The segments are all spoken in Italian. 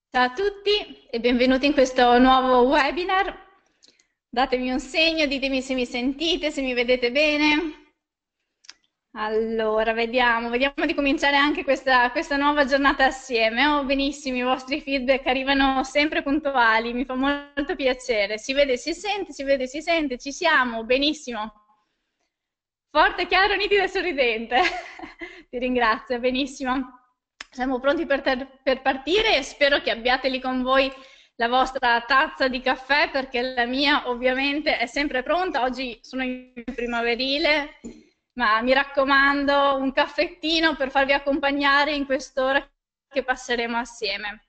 Ciao a tutti e benvenuti in questo nuovo webinar. Datemi un segno, ditemi se mi sentite, se mi vedete bene. Allora, vediamo di cominciare anche questa nuova giornata assieme. Oh, benissimo, i vostri feedback arrivano sempre puntuali, mi fa molto piacere. Si vede, si sente, si vede, si sente, ci siamo, benissimo. Forte, chiaro, nitido e sorridente. Ti ringrazio, benissimo. Siamo pronti per partire e spero che abbiate lì con voi la vostra tazza di caffè perché la mia ovviamente è sempre pronta. Oggi sono in primaverile, ma mi raccomando un caffettino per farvi accompagnare in quest'ora che passeremo assieme.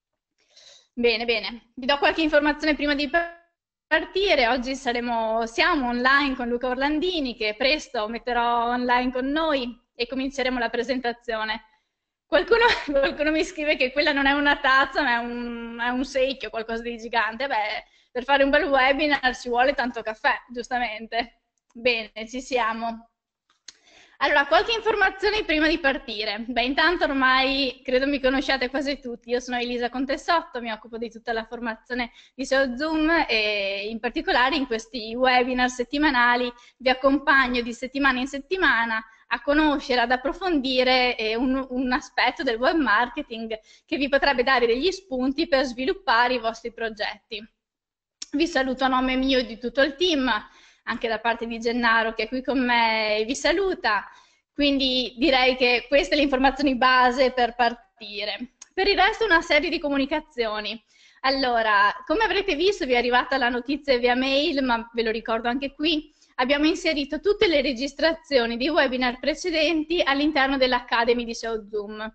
Bene, bene. Vi do qualche informazione prima di partire. Oggi siamo online con Luca Orlandini, che presto metterò online con noi e cominceremo la presentazione. Qualcuno, qualcuno mi scrive che quella non è una tazza, ma è un secchio, qualcosa di gigante. Beh, per fare un bel webinar ci vuole tanto caffè, giustamente. Bene, ci siamo. Allora, qualche informazione prima di partire. Beh, intanto ormai credo mi conosciate quasi tutti. Io sono Elisa Contesotto, mi occupo di tutta la formazione di SEO Zoom e in particolare in questi webinar settimanali vi accompagno di settimana in settimana a conoscere, ad approfondire un aspetto del web marketing che vi potrebbe dare degli spunti per sviluppare i vostri progetti. Vi saluto a nome mio e di tutto il team, anche da parte di Gennaro che è qui con me e vi saluta. Quindi direi che queste le informazioni base per partire. Per il resto una serie di comunicazioni. Allora, come avrete visto vi è arrivata la notizia via mail, ma ve lo ricordo anche qui, abbiamo inserito tutte le registrazioni di webinar precedenti all'interno dell'Academy di SEO Zoom.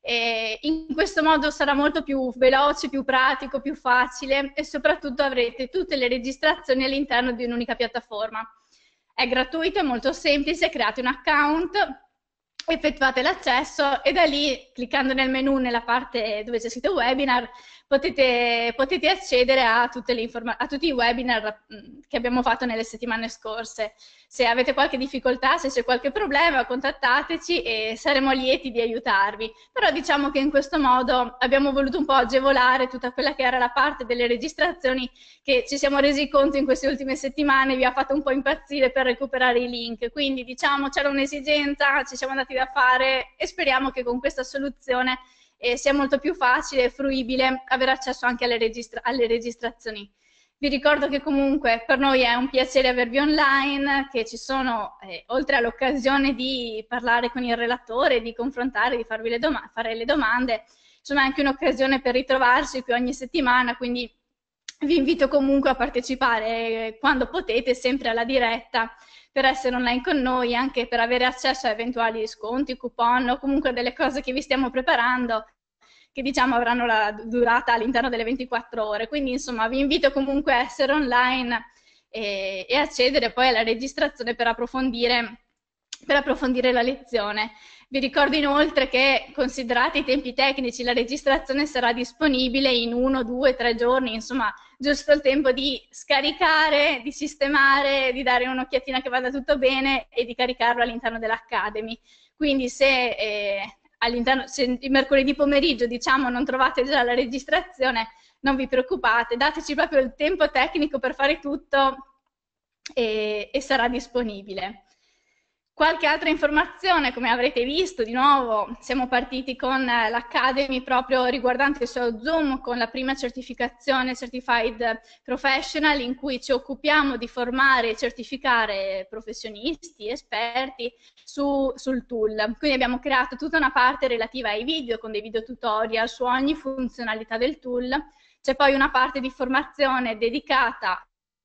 In questo modo sarà molto più veloce, più pratico, più facile e soprattutto avrete tutte le registrazioni all'interno di un'unica piattaforma. È gratuito, è molto semplice, create un account, effettuate l'accesso e da lì, cliccando nel menu nella parte dove c'è scritto webinar, potete accedere a tutti i webinar che abbiamo fatto nelle settimane scorse. Se avete qualche difficoltà, se c'è qualche problema, contattateci e saremo lieti di aiutarvi. Però diciamo che in questo modo abbiamo voluto un po' agevolare tutta quella che era la parte delle registrazioni che ci siamo resi conto in queste ultime settimane vi ha fatto un po' impazzire per recuperare i link. Quindi diciamo c'era un'esigenza, ci siamo andati da fare e speriamo che con questa soluzione sia molto più facile e fruibile avere accesso anche alle registrazioni. Vi ricordo che comunque per noi è un piacere avervi online, che ci sono, oltre all'occasione di parlare con il relatore, di confrontare, di fare le domande, insomma è anche un'occasione per ritrovarsi qui ogni settimana, quindi vi invito comunque a partecipare quando potete, sempre alla diretta, per essere online con noi, anche per avere accesso a eventuali sconti, coupon o comunque delle cose che vi stiamo preparando che diciamo avranno la durata all'interno delle 24 ore. Quindi insomma vi invito comunque a essere online e accedere poi alla registrazione per approfondire la lezione. Vi ricordo inoltre che, considerati i tempi tecnici, la registrazione sarà disponibile in 1, 2, 3 giorni, insomma, giusto il tempo di scaricare, di sistemare, di dare un'occhiatina che vada tutto bene e di caricarlo all'interno dell'Academy. Quindi se il mercoledì pomeriggio, diciamo, non trovate già la registrazione, non vi preoccupate, dateci proprio il tempo tecnico per fare tutto e sarà disponibile. Qualche altra informazione, come avrete visto, di nuovo siamo partiti con l'Academy proprio riguardante SEO Zoom, con la prima certificazione Certified Professional, in cui ci occupiamo di formare e certificare professionisti, esperti sul tool. Quindi abbiamo creato tutta una parte relativa ai video, con dei video tutorial su ogni funzionalità del tool. C'è poi una parte di formazione dedicata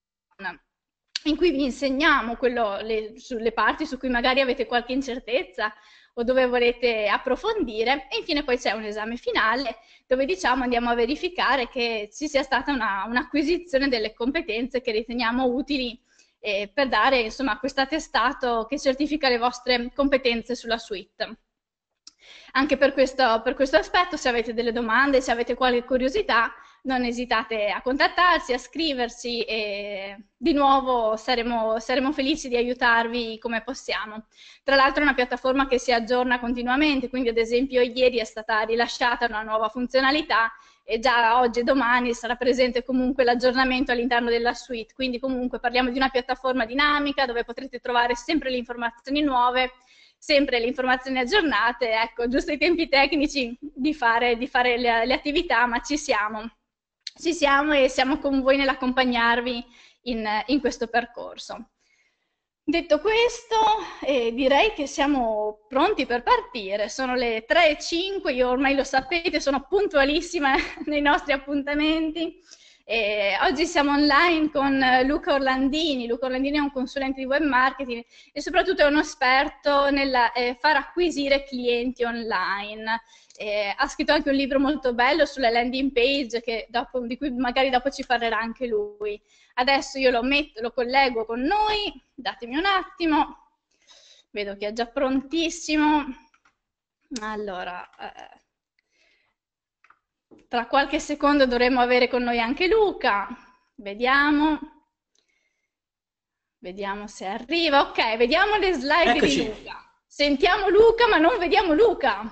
in cui vi insegniamo sulle parti su cui magari avete qualche incertezza o dove volete approfondire e infine poi c'è un esame finale dove diciamo andiamo a verificare che ci sia stata un'acquisizione delle competenze che riteniamo utili per dare insomma questo attestato che certifica le vostre competenze sulla suite. Anche per questo aspetto, se avete delle domande, se avete qualche curiosità, non esitate a contattarci, a scriverci e di nuovo saremo felici di aiutarvi come possiamo. Tra l'altro è una piattaforma che si aggiorna continuamente, quindi ad esempio ieri è stata rilasciata una nuova funzionalità e già oggi e domani sarà presente comunque l'aggiornamento all'interno della suite, quindi comunque parliamo di una piattaforma dinamica dove potrete trovare sempre le informazioni nuove, sempre le informazioni aggiornate, ecco, giusto i tempi tecnici di fare le attività, ma ci siamo e siamo con voi nell'accompagnarvi in questo percorso. Detto questo, direi che siamo pronti per partire. Sono le 3:05, io ormai lo sapete, sono puntualissima nei nostri appuntamenti. Oggi siamo online con Luca Orlandini. Luca Orlandini è un consulente di web marketing e soprattutto è uno esperto nel far acquisire clienti online. Ha scritto anche un libro molto bello sulle landing page di cui magari dopo ci parlerà anche lui. Adesso io lo collego con noi, datemi un attimo, vedo che è già prontissimo. Allora, tra qualche secondo dovremo avere con noi anche Luca, vediamo se arriva. Ok, vediamo le slide Eccoci. di Luca. Sentiamo Luca, ma non vediamo Luca.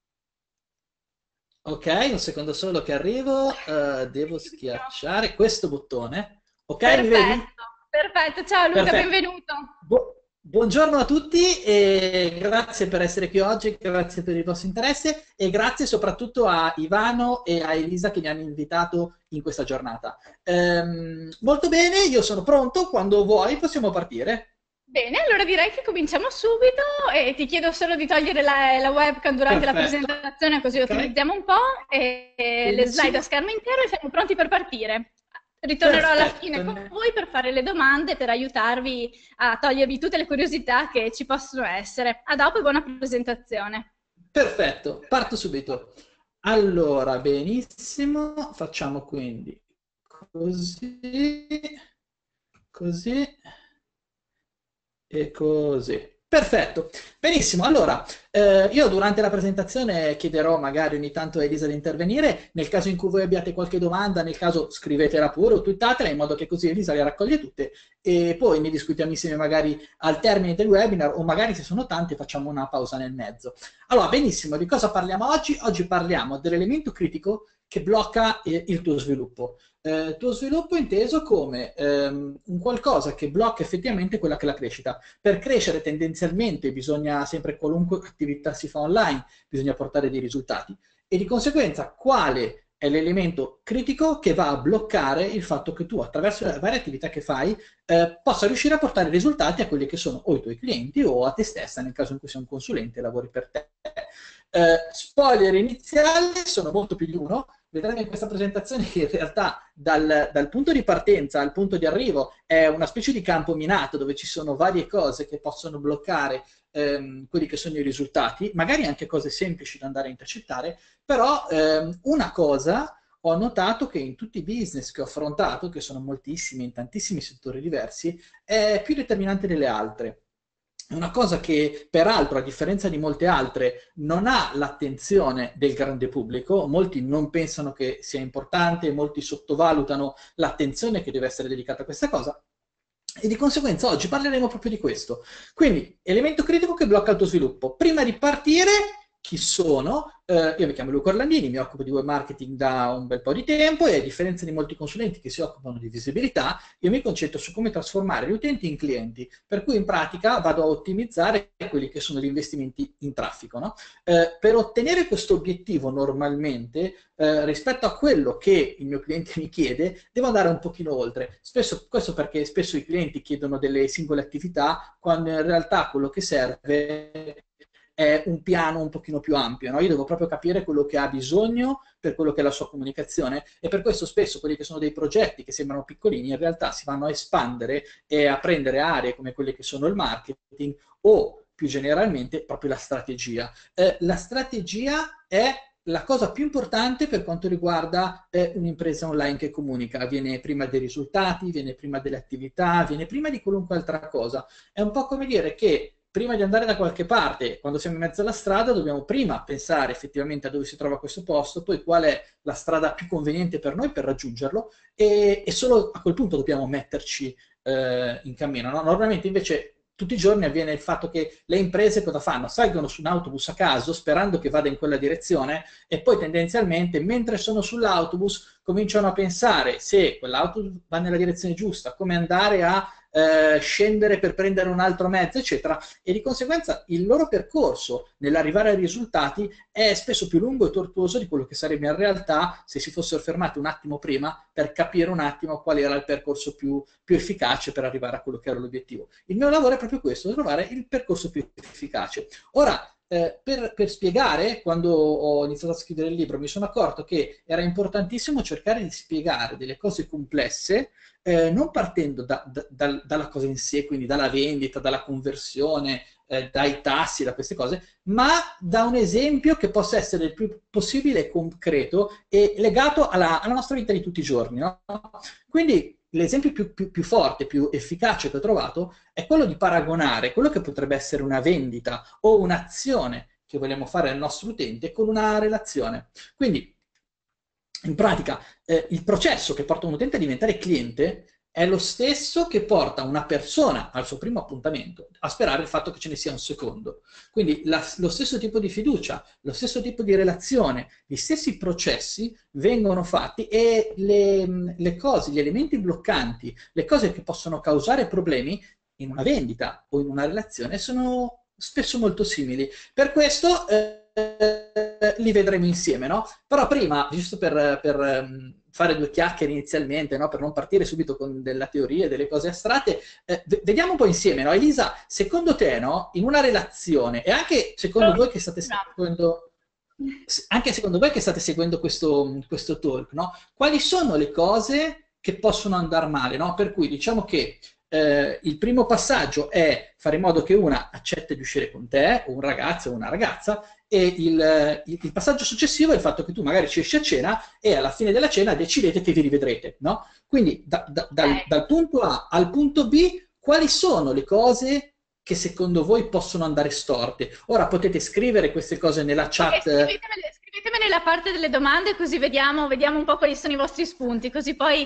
Ok, un secondo solo che arrivo, devo schiacciare questo bottone. Ok, perfetto, mi vedi? Perfetto, ciao Luca, Perfetto. benvenuto. Buongiorno a tutti e grazie per essere qui oggi, grazie per il vostro interesse e grazie soprattutto a Ivano e a Elisa che mi hanno invitato in questa giornata. Molto bene, io sono pronto, quando vuoi possiamo partire. Bene, allora direi che cominciamo subito e ti chiedo solo di togliere la webcam durante la Perfetto. presentazione così Okay. ottimizziamo un po' e le slide a schermo intero e siamo pronti per partire. Ritornerò alla fine con voi per fare le domande, per aiutarvi a togliervi tutte le curiosità che ci possono essere. A dopo e buona presentazione. Perfetto, parto subito. Allora, benissimo, facciamo quindi così, così e così. Perfetto, benissimo. Allora, io durante la presentazione chiederò magari ogni tanto a Elisa di intervenire, nel caso in cui voi abbiate qualche domanda, nel caso scrivetela pure o twittatela in modo che così Elisa le raccoglie tutte e poi ne discutiamo insieme magari al termine del webinar o magari se sono tante facciamo una pausa nel mezzo. Allora, benissimo, di cosa parliamo oggi? Oggi parliamo dell'elemento critico che blocca il tuo sviluppo. Tuo sviluppo inteso come un qualcosa che blocca effettivamente quella che è la crescita. Per crescere tendenzialmente bisogna sempre, qualunque attività si fa online, bisogna portare dei risultati e di conseguenza quale è l'elemento critico che va a bloccare il fatto che tu attraverso le varie attività che fai possa riuscire a portare risultati a quelli che sono o i tuoi clienti o a te stessa nel caso in cui sei un consulente e lavori per te. Spoiler iniziale, sono molto più di uno. Vedremo in questa presentazione che in realtà dal punto di partenza al punto di arrivo è una specie di campo minato dove ci sono varie cose che possono bloccare quelli che sono i risultati, magari anche cose semplici da andare a intercettare, però una cosa ho notato che in tutti i business che ho affrontato, che sono moltissimi, in tantissimi settori diversi, è più determinante delle altre. Una cosa che peraltro, a differenza di molte altre, non ha l'attenzione del grande pubblico, molti non pensano che sia importante, molti sottovalutano l'attenzione che deve essere dedicata a questa cosa, e di conseguenza oggi parleremo proprio di questo. Quindi, elemento critico che blocca il tuo sviluppo. Prima di partire, chi sono? Io mi chiamo Luca Orlandini, mi occupo di web marketing da un bel po' di tempo e a differenza di molti consulenti che si occupano di visibilità, io mi concentro su come trasformare gli utenti in clienti, per cui in pratica vado a ottimizzare quelli che sono gli investimenti in traffico. No? Per ottenere questo obiettivo normalmente, rispetto a quello che il mio cliente mi chiede, devo andare un pochino oltre. Questo perché spesso i clienti chiedono delle singole attività, quando in realtà quello che serve è un piano un pochino più ampio, no? Io devo proprio capire quello che ha bisogno per quello che è la sua comunicazione e per questo spesso quelli che sono dei progetti che sembrano piccolini in realtà si vanno a espandere e a prendere aree come quelle che sono il marketing o più generalmente proprio la strategia. La strategia è la cosa più importante per quanto riguarda un'impresa online che comunica, viene prima dei risultati, viene prima delle attività, viene prima di qualunque altra cosa. È un po' come dire che prima di andare da qualche parte, quando siamo in mezzo alla strada, dobbiamo prima pensare effettivamente a dove si trova questo posto, poi qual è la strada più conveniente per noi per raggiungerlo e solo a quel punto dobbiamo metterci in cammino. No? Normalmente invece tutti i giorni avviene il fatto che le imprese cosa fanno? Salgono su un autobus a caso sperando che vada in quella direzione e poi tendenzialmente mentre sono sull'autobus cominciano a pensare se quell'autobus va nella direzione giusta, come andare a scendere per prendere un altro mezzo, eccetera, e di conseguenza il loro percorso nell'arrivare ai risultati è spesso più lungo e tortuoso di quello che sarebbe in realtà se si fossero fermati un attimo prima per capire un attimo qual era il percorso più efficace per arrivare a quello che era l'obiettivo. Il mio lavoro è proprio questo, trovare il percorso più efficace. Ora, per spiegare, quando ho iniziato a scrivere il libro, mi sono accorto che era importantissimo cercare di spiegare delle cose complesse, non partendo dalla cosa in sé, quindi dalla vendita, dalla conversione, dai tassi, da queste cose, ma da un esempio che possa essere il più possibile concreto e legato alla nostra vita di tutti i giorni, no? Quindi l'esempio più forte, più efficace che ho trovato è quello di paragonare quello che potrebbe essere una vendita o un'azione che vogliamo fare al nostro utente con una relazione. Quindi, in pratica, il processo che porta un utente a diventare cliente è lo stesso che porta una persona al suo primo appuntamento a sperare il fatto che ce ne sia un secondo. Quindi lo stesso tipo di fiducia, lo stesso tipo di relazione, gli stessi processi vengono fatti e le cose, gli elementi bloccanti, le cose che possono causare problemi in una vendita o in una relazione sono spesso molto simili. Per questo li vedremo insieme, no? Però prima, giusto per fare due chiacchiere inizialmente, no? Per non partire subito con della teoria e delle cose astratte, vediamo un po' insieme, no? Elisa, secondo te, no? In una relazione, e anche secondo voi che state seguendo, anche secondo voi che state seguendo questo talk, no? Quali sono le cose che possono andare male, no? Per cui diciamo che il primo passaggio è fare in modo che una accetta di uscire con te, o un ragazzo o una ragazza, e il passaggio successivo è il fatto che tu magari ci esci a cena e alla fine della cena decidete che vi rivedrete, no? Quindi dal punto A al punto B, quali sono le cose che secondo voi possono andare storte? Ora potete scrivere queste cose nella chat. Scrivetemele nella parte delle domande così vediamo un po' quali sono i vostri spunti, così poi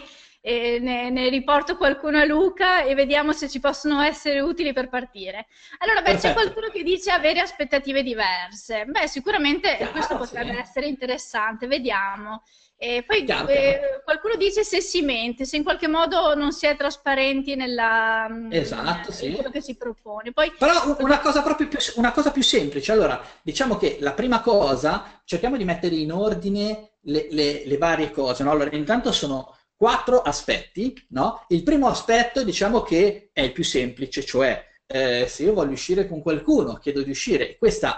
ne riporto qualcuno a Luca e vediamo se ci possono essere utili per partire. Allora, beh, c'è qualcuno che dice avere aspettative diverse. Beh, sicuramente questo potrebbe essere interessante, vediamo. E poi qualcuno dice se si mente, se in qualche modo non si è trasparenti nella, esatto, in quello che si propone. Poi, però una cosa più semplice, allora diciamo che la prima cosa, cerchiamo di mettere in ordine le varie cose, no? Allora intanto sono 4 aspetti, no? Il primo aspetto diciamo che è il più semplice, cioè se io voglio uscire con qualcuno, chiedo di uscire e questa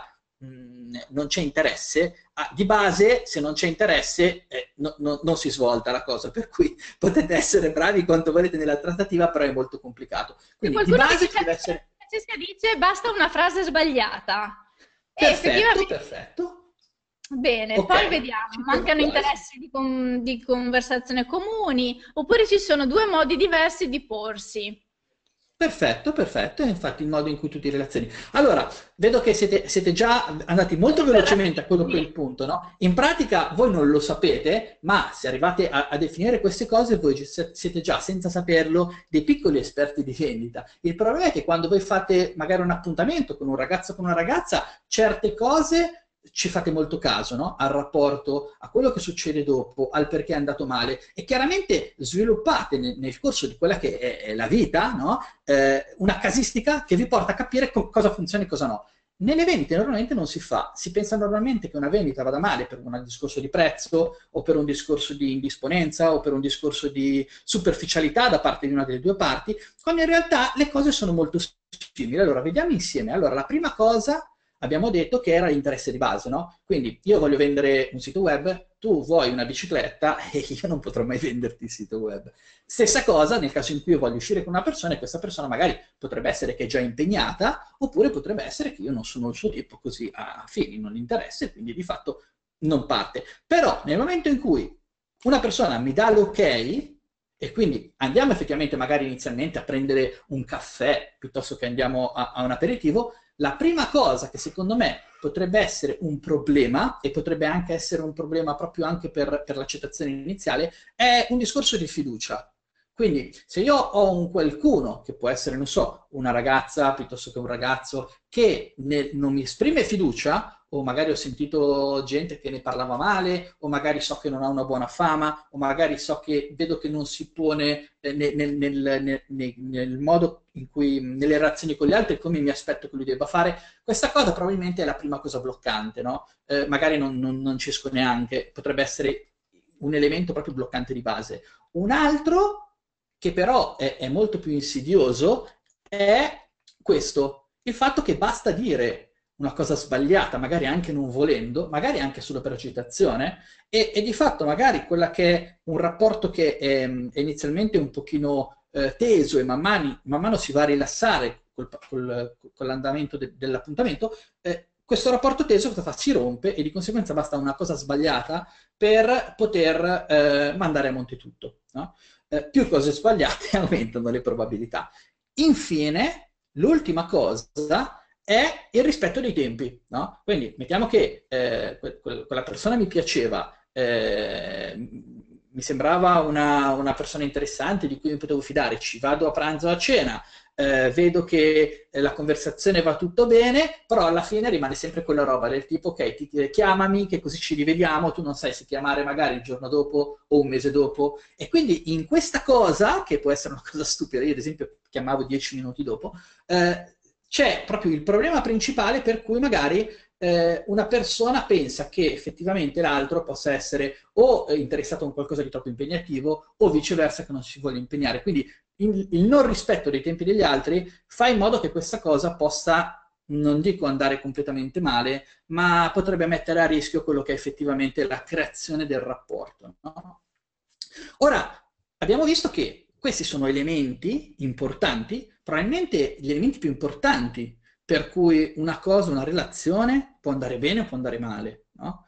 non c'è interesse, di base se non c'è interesse non si svolta la cosa, per cui potete essere bravi quanto volete nella trattativa, però è molto complicato. Quindi di base deve essere... Francesca dice basta una frase sbagliata. Perfetto, perfetto. Bene, okay. Poi vediamo, mancano interessi di conversazione comuni, oppure ci sono 2 modi diversi di porsi. Perfetto, perfetto, è infatti il modo in cui tu ti relazioni. Allora, vedo che siete già andati molto velocemente a quello che è il punto, no? In pratica voi non lo sapete, ma se arrivate a definire queste cose voi siete già, senza saperlo, dei piccoli esperti di vendita. Il problema è che quando voi fate magari un appuntamento con un ragazzo o con una ragazza, certe cose ci fate molto caso, no? Al rapporto, a quello che succede dopo, al perché è andato male e chiaramente sviluppate nel corso di quella che è la vita, no? Una casistica che vi porta a capire cosa funziona e cosa no. Nelle vendite normalmente non si fa, si pensa normalmente che una vendita vada male per un discorso di prezzo o per un discorso di indisponenza o per un discorso di superficialità da parte di una delle due parti, quando in realtà le cose sono molto simili. Allora, vediamo insieme. Allora, la prima cosa abbiamo detto che era l'interesse di base, no? Quindi io voglio vendere un sito web, tu vuoi una bicicletta e io non potrò mai venderti il sito web. Stessa cosa nel caso in cui io voglio uscire con una persona e questa persona magari potrebbe essere che è già impegnata oppure potrebbe essere che io non sono il suo tipo, così a fini non interessa e quindi di fatto non parte. Però nel momento in cui una persona mi dà l'ok e quindi andiamo effettivamente magari inizialmente a prendere un caffè piuttosto che andiamo a un aperitivo, la prima cosa che secondo me potrebbe essere un problema, e potrebbe anche essere un problema proprio anche per l'accettazione iniziale, è un discorso di fiducia. Quindi se io ho un qualcuno, che può essere, non so, una ragazza piuttosto che un ragazzo, che non mi esprime fiducia, o magari ho sentito gente che ne parlava male, o magari so che non ha una buona fama, o magari so che vedo che non si pone nel modo in cui, nelle relazioni con gli altri, come mi aspetto che lui debba fare, questa cosa probabilmente è la prima cosa bloccante, no? Magari non ci esco neanche, potrebbe essere un elemento proprio bloccante di base. Un altro che però è molto più insidioso, è questo, il fatto che basta dire una cosa sbagliata, magari anche non volendo, magari anche solo per agitazione, e di fatto magari quella che è un rapporto che è inizialmente un pochino teso e man mano si va a rilassare con l'andamento dell'appuntamento, questo rapporto teso cosa fa? Si rompe e di conseguenza basta una cosa sbagliata per poter mandare a monte tutto, no? Più cose sbagliate aumentano le probabilità. Infine, l'ultima cosa è il rispetto dei tempi, no? Quindi mettiamo che quella persona mi piaceva, mi sembrava una persona interessante di cui mi potevo fidare, ci vado a pranzo a cena, vedo che la conversazione va tutto bene, però alla fine rimane sempre quella roba del tipo, ok, chiamami che così ci rivediamo, tu non sai se chiamare magari il giorno dopo o un mese dopo, e quindi in questa cosa, che può essere una cosa stupida, io ad esempio chiamavo 10 minuti dopo, c'è proprio il problema principale per cui magari una persona pensa che effettivamente l'altro possa essere o interessato a un qualcosa di troppo impegnativo o viceversa che non si voglia impegnare. Quindi il non rispetto dei tempi degli altri fa in modo che questa cosa possa, non dico andare completamente male, ma potrebbe mettere a rischio quello che è effettivamente la creazione del rapporto, no? Ora, abbiamo visto che questi sono elementi importanti, probabilmente gli elementi più importanti per cui una cosa, una relazione può andare bene o può andare male, no?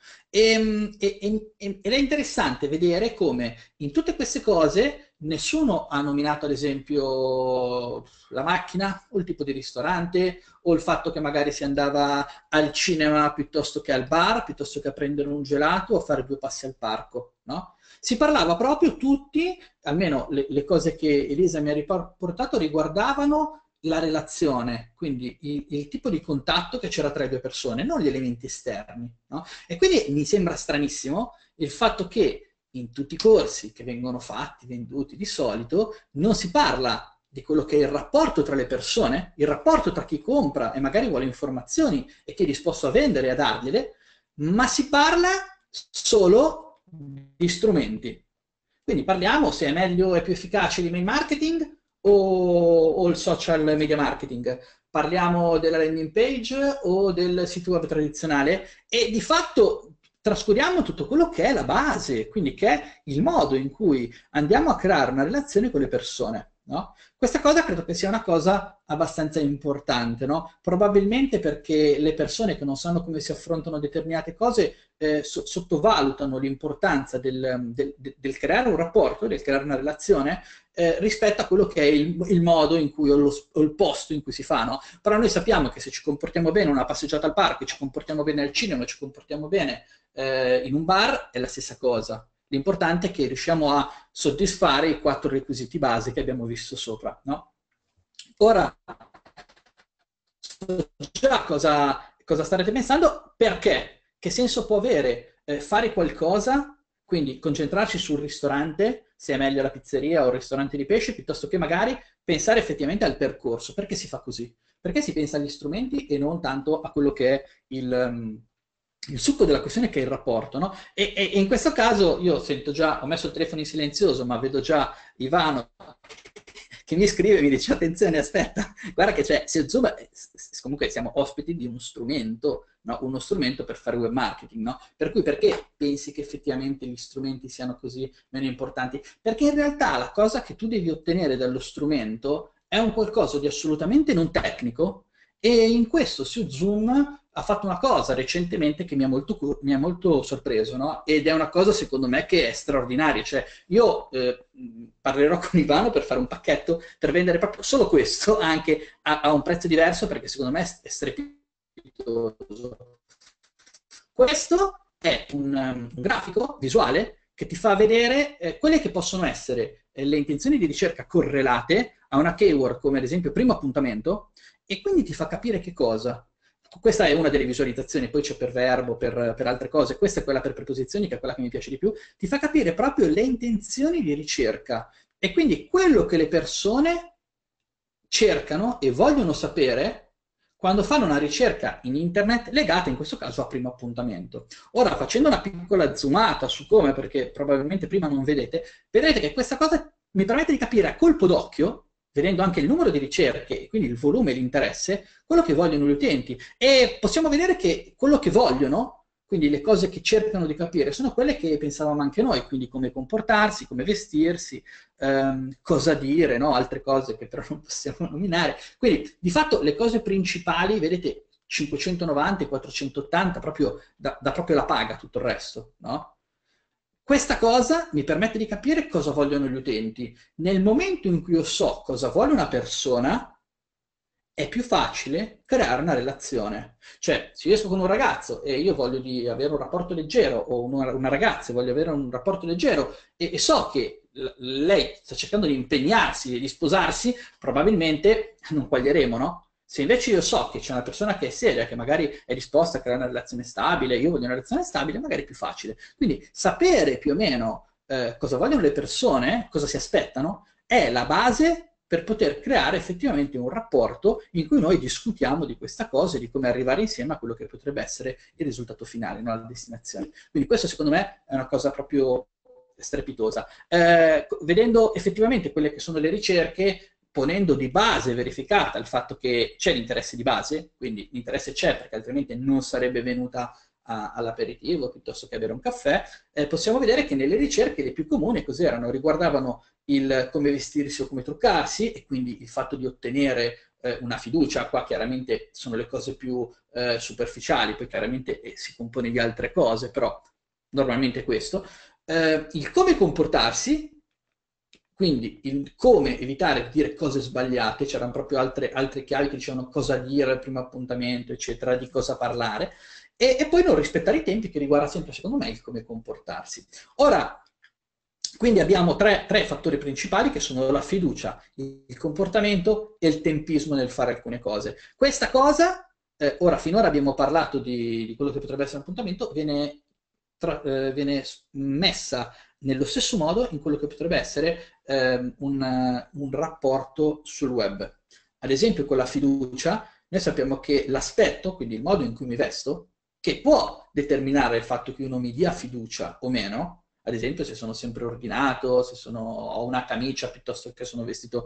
Ed è interessante vedere come in tutte queste cose nessuno ha nominato ad esempio la macchina o il tipo di ristorante o il fatto che magari si andava al cinema piuttosto che al bar, piuttosto che a prendere un gelato o a fare due passi al parco, no? Si parlava proprio tutti, almeno le cose che Elisa mi ha riportato riguardavano la relazione, quindi il tipo di contatto che c'era tra le due persone, non gli elementi esterni, no? E quindi mi sembra stranissimo il fatto che in tutti i corsi che vengono fatti, venduti di solito, non si parla di quello che è il rapporto tra le persone, il rapporto tra chi compra e magari vuole informazioni e chi è disposto a vendere e a dargliele, ma si parla solo di strumenti. Quindi parliamo se è meglio e più efficace l'email marketing o il social media marketing. Parliamo della landing page o del sito web tradizionale e di fatto trascuriamo tutto quello che è la base, quindi che è il modo in cui andiamo a creare una relazione con le persone, no? Questa cosa credo che sia una cosa abbastanza importante, no? Probabilmente perché le persone che non sanno come si affrontano determinate cose sottovalutano l'importanza del creare un rapporto, del creare una relazione, rispetto a quello che è il modo in cui o il posto in cui si fa, no? Però noi sappiamo che se ci comportiamo bene una passeggiata al parco, ci comportiamo bene al cinema, ci comportiamo bene in un bar, è la stessa cosa. L'importante è che riusciamo a soddisfare i 4 requisiti base che abbiamo visto sopra, no? Ora, so già cosa starete pensando, perché? Che senso può avere fare qualcosa, quindi concentrarci sul ristorante, se è meglio la pizzeria o il ristorante di pesce, piuttosto che magari pensare effettivamente al percorso. Perché si fa così? Perché si pensa agli strumenti e non tanto a quello che è il succo della questione che è il rapporto, no? E in questo caso io sento già, ho messo il telefono in silenzioso, ma vedo già Ivano che mi scrive e mi dice attenzione, aspetta, guarda che c'è, se Zoom, comunque siamo ospiti di uno strumento, no? Uno strumento per fare web marketing, no? Per cui perché pensi che effettivamente gli strumenti siano così meno importanti? Perché in realtà la cosa che tu devi ottenere dallo strumento è un qualcosa di assolutamente non tecnico e in questo su Zoom ha fatto una cosa recentemente che mi ha molto sorpreso, no? Ed è una cosa secondo me che è straordinaria, cioè io parlerò con Ivano per fare un pacchetto per vendere proprio solo questo anche a un prezzo diverso perché secondo me è strepitoso. Questo è un grafico visuale che ti fa vedere quelle che possono essere le intenzioni di ricerca correlate a una keyword come ad esempio primo appuntamento, e quindi ti fa capire che cosa. Questa è una delle visualizzazioni, poi c'è per verbo, per altre cose, questa è quella per preposizioni, che è quella che mi piace di più, ti fa capire proprio le intenzioni di ricerca, e quindi quello che le persone cercano e vogliono sapere quando fanno una ricerca in internet legata in questo caso a primo appuntamento. Ora, facendo una piccola zoomata su come, perché probabilmente prima non vedete, vedrete che questa cosa mi permette di capire a colpo d'occhio, vedendo anche il numero di ricerche, quindi il volume e l'interesse, quello che vogliono gli utenti. E possiamo vedere che quello che vogliono, quindi le cose che cercano di capire, sono quelle che pensavamo anche noi, quindi come comportarsi, come vestirsi, cosa dire, no? Altre cose che però non possiamo nominare. Quindi, di fatto, le cose principali, vedete, 590 e 480, proprio da proprio la paga tutto il resto, no? Questa cosa mi permette di capire cosa vogliono gli utenti. Nel momento in cui io so cosa vuole una persona, è più facile creare una relazione. Cioè, se io esco con un ragazzo e io voglio di avere un rapporto leggero, o una ragazza e voglio avere un rapporto leggero, e so che lei sta cercando di impegnarsi e di sposarsi, probabilmente non quaglieremo, no? Se invece io so che c'è una persona che è seria, che magari è disposta a creare una relazione stabile, io voglio una relazione stabile, magari è più facile. Quindi sapere più o meno cosa vogliono le persone, cosa si aspettano, è la base per poter creare effettivamente un rapporto in cui noi discutiamo di questa cosa e di come arrivare insieme a quello che potrebbe essere il risultato finale, no? La destinazione. Quindi questo secondo me è una cosa proprio strepitosa. Vedendo effettivamente quelle che sono le ricerche, ponendo di base verificata il fatto che c'è l'interesse di base, quindi l'interesse c'è perché altrimenti non sarebbe venuta all'aperitivo piuttosto che a bere un caffè, possiamo vedere che nelle ricerche le più comuni cos'erano? Riguardavano il come vestirsi o come truccarsi, e quindi il fatto di ottenere una fiducia. Qua chiaramente sono le cose più superficiali, poi chiaramente si compone di altre cose, però normalmente è questo. Il come comportarsi, quindi il come evitare di dire cose sbagliate, c'erano proprio altre chiavi che dicevano cosa dire al primo appuntamento, eccetera, di cosa parlare, e poi non rispettare i tempi, che riguarda sempre, secondo me, il come comportarsi. Ora, quindi abbiamo tre fattori principali, che sono la fiducia, il comportamento e il tempismo nel fare alcune cose. Questa cosa, ora finora abbiamo parlato di quello che potrebbe essere un appuntamento, viene messa nello stesso modo in quello che potrebbe essere un rapporto sul web. Ad esempio con la fiducia, noi sappiamo che l'aspetto, quindi il modo in cui mi vesto, che può determinare il fatto che uno mi dia fiducia o meno, ad esempio se sono sempre ordinato, se ho una camicia piuttosto che sono vestito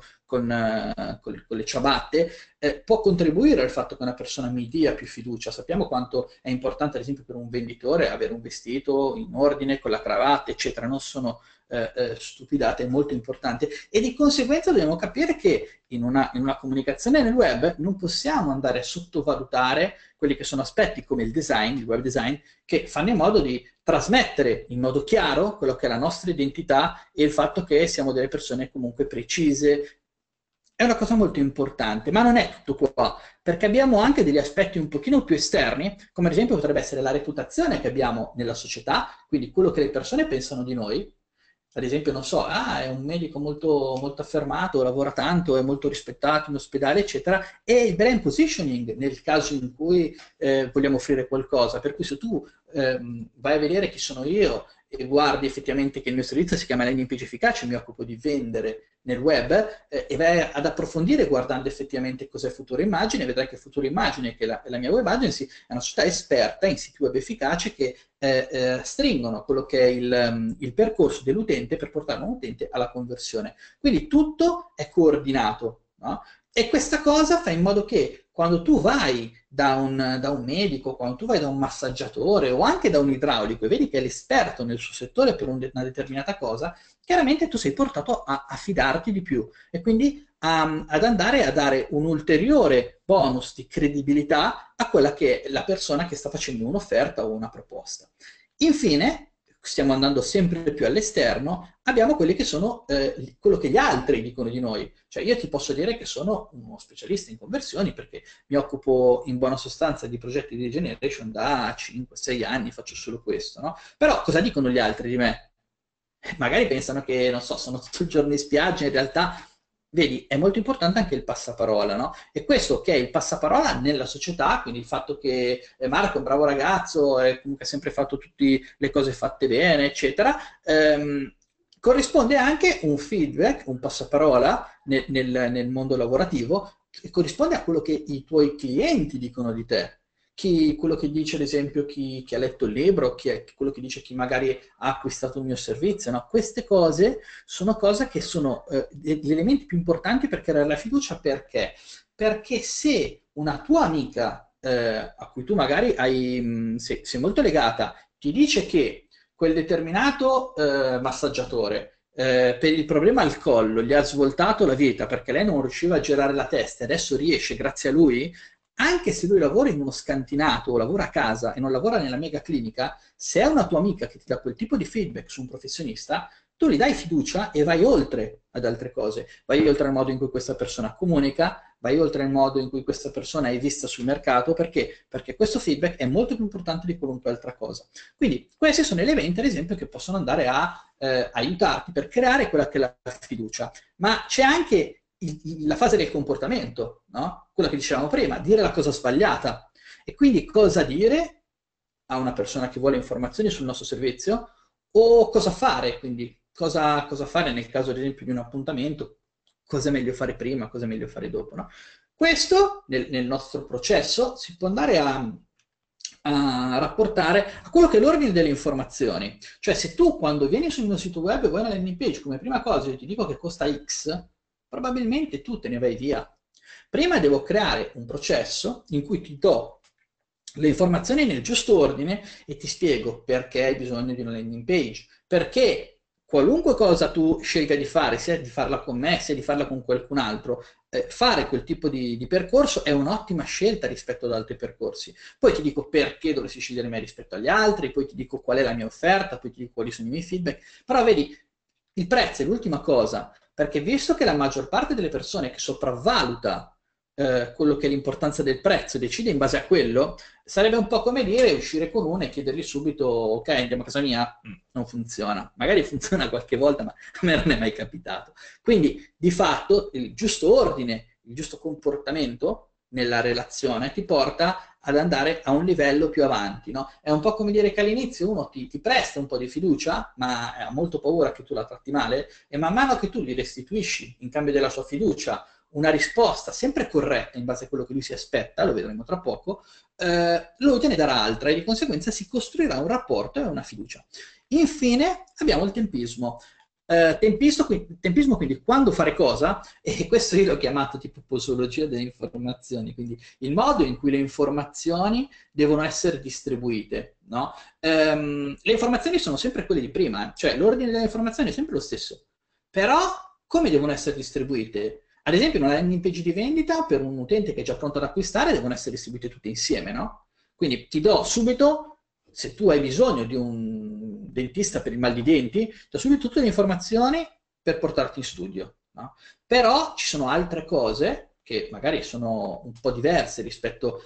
con le ciabatte, può contribuire al fatto che una persona mi dia più fiducia. Sappiamo quanto è importante, ad esempio, per un venditore avere un vestito in ordine, con la cravatta, eccetera. Non sono stupidate, è molto importante, e di conseguenza dobbiamo capire che in una comunicazione nel web non possiamo andare a sottovalutare quelli che sono aspetti come il design, il web design, che fanno in modo di trasmettere in modo chiaro quello che è la nostra identità e il fatto che siamo delle persone comunque precise. È una cosa molto importante, ma non è tutto qua, perché abbiamo anche degli aspetti un pochino più esterni, come ad esempio potrebbe essere la reputazione che abbiamo nella società, quindi quello che le persone pensano di noi. Ad esempio, non so, è un medico molto, molto affermato, lavora tanto, è molto rispettato in ospedale, eccetera, e il brand positioning nel caso in cui vogliamo offrire qualcosa. Per cui se tu vai a vedere chi sono io e guardi effettivamente che il mio servizio si chiama Landing Page Efficace, mi occupo di vendere nel web, e vai ad approfondire guardando effettivamente cos'è Futura Immagine, vedrai che Futura Immagine, che è la mia web agency, è una società esperta in siti web efficaci che stringono quello che è il percorso dell'utente per portare un utente alla conversione. Quindi tutto è coordinato, no? E questa cosa fa in modo che quando tu vai da un medico, quando tu vai da un massaggiatore o anche da un idraulico e vedi che è l'esperto nel suo settore per una determinata cosa, chiaramente tu sei portato a fidarti di più, e quindi ad andare a dare un ulteriore bonus di credibilità a quella che è la persona che sta facendo un'offerta o una proposta. Infine, stiamo andando sempre più all'esterno, abbiamo quelli che sono quello che gli altri dicono di noi. Cioè io ti posso dire che sono uno specialista in conversioni perché mi occupo in buona sostanza di progetti di generation da 5-6 anni, faccio solo questo, no? Però cosa dicono gli altri di me? magari pensano che, non so, sono tutto il giorno in spiaggia, in realtà, vedi, è molto importante anche il passaparola, no? E questo che è il passaparola nella società, quindi il fatto che Marco è un bravo ragazzo, comunque ha sempre fatto tutte le cose fatte bene, eccetera, corrisponde anche un feedback, un passaparola nel mondo lavorativo, che corrisponde a quello che i tuoi clienti dicono di te. Quello che dice, ad esempio, chi ha letto il libro, quello che dice chi magari ha acquistato il mio servizio, no? Queste cose sono cose che sono gli elementi più importanti per creare la fiducia. Perché? Perché se una tua amica, a cui tu magari sei molto legata, ti dice che quel determinato massaggiatore per il problema al collo gli ha svoltato la vita perché lei non riusciva a girare la testa e adesso riesce grazie a lui, anche se lui lavora in uno scantinato o lavora a casa e non lavora nella mega clinica, se è una tua amica che ti dà quel tipo di feedback su un professionista, tu gli dai fiducia e vai oltre ad altre cose. Vai oltre al modo in cui questa persona comunica, vai oltre al modo in cui questa persona è vista sul mercato, perché? Perché questo feedback è molto più importante di qualunque altra cosa. Quindi questi sono elementi, ad esempio, che possono andare a aiutarti per creare quella che è la fiducia. Ma c'è anche la fase del comportamento, no? Quella che dicevamo prima, dire la cosa sbagliata. E quindi cosa dire a una persona che vuole informazioni sul nostro servizio o cosa fare, quindi cosa fare nel caso ad esempio di un appuntamento, cosa è meglio fare prima, cosa è meglio fare dopo, no? Questo nel nostro processo si può andare a rapportare a quello che è l'ordine delle informazioni. Cioè se tu quando vieni sul mio sito web e vuoi una landing page come prima cosa io ti dico che costa X, probabilmente tu te ne vai via. Prima devo creare un processo in cui ti do le informazioni nel giusto ordine e ti spiego perché hai bisogno di una landing page, perché qualunque cosa tu scelga di fare, sia di farla con me, sia di farla con qualcun altro, fare quel tipo di percorso è un'ottima scelta rispetto ad altri percorsi. Poi ti dico perché dovresti scegliere me rispetto agli altri, poi ti dico qual è la mia offerta, poi ti dico quali sono i miei feedback, però vedi, il prezzo è l'ultima cosa, perché visto che la maggior parte delle persone che sopravvaluta quello che è l'importanza del prezzo, decide in base a quello, sarebbe un po' come dire uscire con uno e chiedergli subito, ok, andiamo a casa mia, non funziona. Magari funziona qualche volta, ma a me non è mai capitato. Quindi, di fatto, il giusto ordine, il giusto comportamento nella relazione ti porta ad andare a un livello più avanti, no? È un po' come dire che all'inizio uno ti presta un po' di fiducia, ma ha molto paura che tu la tratti male, e man mano che tu gli restituisci in cambio della sua fiducia una risposta sempre corretta in base a quello che lui si aspetta, lo vedremo tra poco, lui te ne darà altra e di conseguenza si costruirà un rapporto e una fiducia. Infine abbiamo il tempismo. Tempismo quindi quando fare cosa, e questo io l'ho chiamato tipo posologia delle informazioni, quindi il modo in cui le informazioni devono essere distribuite, no? Le informazioni sono sempre quelle di prima, cioè l'ordine delle informazioni è sempre lo stesso, però come devono essere distribuite? Ad esempio, una landing page di vendita per un utente che è già pronto ad acquistare devono essere distribuite tutte insieme, no? Quindi ti do subito, se tu hai bisogno di un dentista per il mal di denti, ti do subito tutte le informazioni per portarti in studio, no? Però ci sono altre cose che magari sono un po' diverse rispetto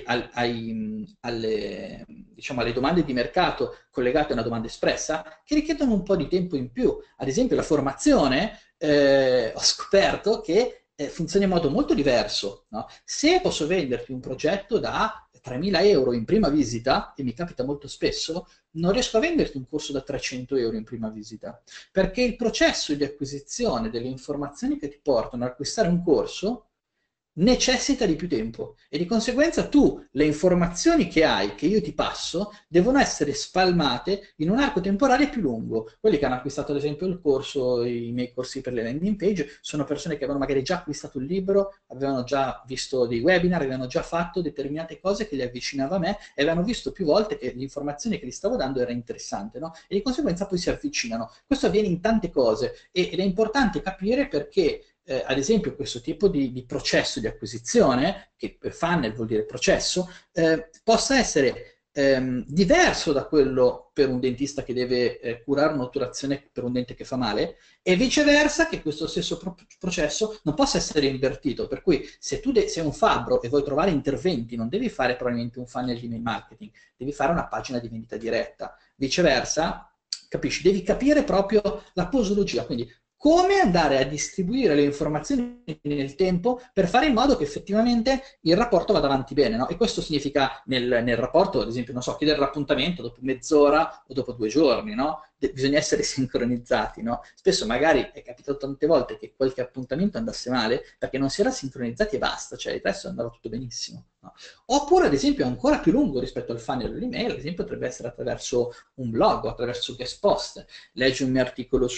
diciamo, alle domande di mercato collegate a una domanda espressa, che richiedono un po' di tempo in più. Ad esempio, la formazione ho scoperto che funziona in modo molto diverso, no? Se posso venderti un progetto da 3.000 euro in prima visita, e mi capita molto spesso, non riesco a venderti un corso da 300 euro in prima visita, perché il processo di acquisizione delle informazioni che ti portano ad acquistare un corso necessita di più tempo e di conseguenza tu le informazioni che hai, che io ti passo, devono essere spalmate in un arco temporale più lungo. Quelli che hanno acquistato ad esempio il corso, i miei corsi per le landing page, sono persone che avevano magari già acquistato il libro, avevano già visto dei webinar, avevano già fatto determinate cose che li avvicinava a me e avevano visto più volte che l'informazione che gli stavo dando era interessante, no? E di conseguenza poi si avvicinano. Questo avviene in tante cose ed è importante capire perché ad esempio questo tipo di processo di acquisizione, che per funnel vuol dire processo, possa essere diverso da quello per un dentista che deve curare un'otturazione per un dente che fa male, e viceversa che questo stesso processo non possa essere invertito. Per cui se tu sei un fabbro e vuoi trovare interventi, non devi fare probabilmente un funnel di email marketing, devi fare una pagina di vendita diretta. Viceversa, capisci? Devi capire proprio la posologia, quindi come andare a distribuire le informazioni nel tempo per fare in modo che effettivamente il rapporto vada avanti bene, no? E questo significa nel rapporto, ad esempio, non so, chiedere l'appuntamento dopo mezz'ora o dopo 2 giorni, no? Bisogna essere sincronizzati, no? Spesso magari è capitato tante volte che qualche appuntamento andasse male perché non si era sincronizzati e basta, cioè il resto andava tutto benissimo, no? Oppure, ad esempio, ancora più lungo rispetto al funnel o all'email, ad esempio, potrebbe essere attraverso un blog o attraverso guest post. Leggi un mio articolo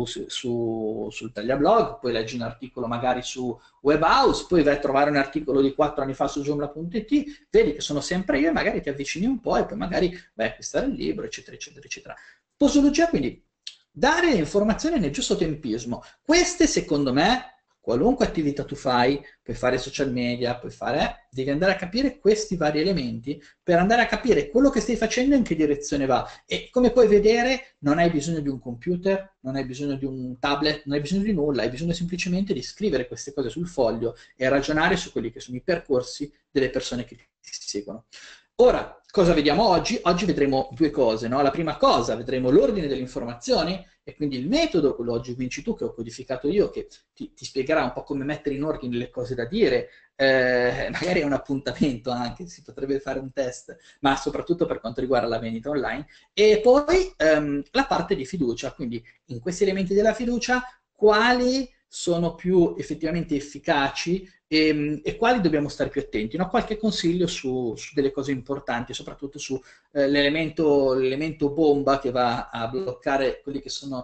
sul Tagliablog, poi leggi un articolo magari su Webhouse, poi vai a trovare un articolo di 4 anni fa su Joomla.it, vedi che sono sempre io e magari ti avvicini un po' e poi magari vai a acquistare il libro, eccetera, eccetera, eccetera. Posologia, quindi dare le informazioni nel giusto tempismo. Queste, secondo me, qualunque attività tu fai, puoi fare social media, puoi fare, devi andare a capire questi vari elementi per andare a capire quello che stai facendo e in che direzione va. E come puoi vedere, non hai bisogno di un computer, non hai bisogno di un tablet, non hai bisogno di nulla, hai bisogno semplicemente di scrivere queste cose sul foglio e ragionare su quelli che sono i percorsi delle persone che ti seguono. Ora, cosa vediamo oggi? Oggi vedremo due cose, no? La prima cosa, vedremo l'ordine delle informazioni e quindi il metodo, quello oggi vinci tu, che ho codificato io, che ti spiegherà un po' come mettere in ordine le cose da dire, magari è un appuntamento anche, si potrebbe fare un test, ma soprattutto per quanto riguarda la vendita online. E poi la parte di fiducia, quindi in questi elementi della fiducia, quali sono più effettivamente efficaci e quali dobbiamo stare più attenti. No? Qualche consiglio su delle cose importanti, soprattutto su l'elemento bomba che va a bloccare quelli che sono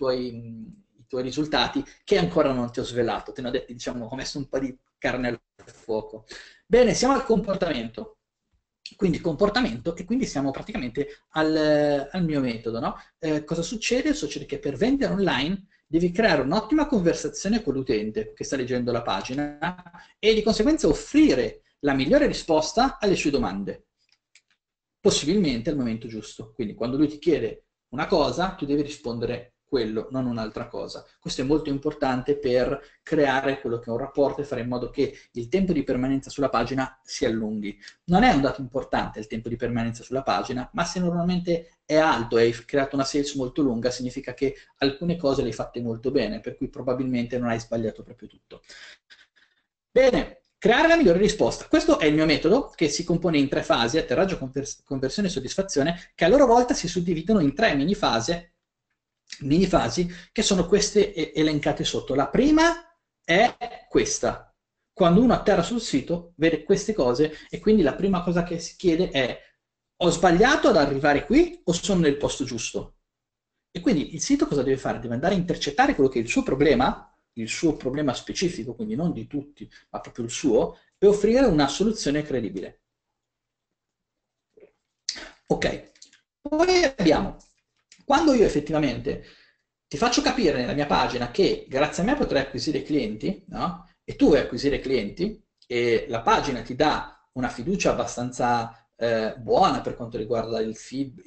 i tuoi risultati, che ancora non ti ho svelato. Te ne ho detti, diciamo, ho messo un po' di carne al fuoco. Bene, siamo al comportamento. Quindi comportamento e quindi siamo praticamente al mio metodo. No? Cosa succede? Succede che per vendere online devi creare un'ottima conversazione con l'utente che sta leggendo la pagina e di conseguenza offrire la migliore risposta alle sue domande, possibilmente al momento giusto. Quindi quando lui ti chiede una cosa, tu devi rispondere quello, non un'altra cosa. Questo è molto importante per creare quello che è un rapporto e fare in modo che il tempo di permanenza sulla pagina si allunghi. Non è un dato importante il tempo di permanenza sulla pagina, ma se normalmente è alto e hai creato una sales molto lunga, significa che alcune cose le hai fatte molto bene, per cui probabilmente non hai sbagliato proprio tutto. Bene, creare la migliore risposta. Questo è il mio metodo che si compone in 3 fasi, atterraggio, conversione e soddisfazione, che a loro volta si suddividono in 3 mini fasi che sono queste elencate sotto. La prima è questa. Quando uno atterra sul sito, vede queste cose e quindi la prima cosa che si chiede è: ho sbagliato ad arrivare qui o sono nel posto giusto? E quindi il sito cosa deve fare? Deve andare a intercettare quello che è il suo problema specifico, quindi non di tutti, ma proprio il suo, e offrire una soluzione credibile. Ok, poi abbiamo, quando io effettivamente ti faccio capire nella mia pagina che grazie a me potrai acquisire clienti, no? E tu vuoi acquisire clienti e la pagina ti dà una fiducia abbastanza buona per quanto riguarda il feed,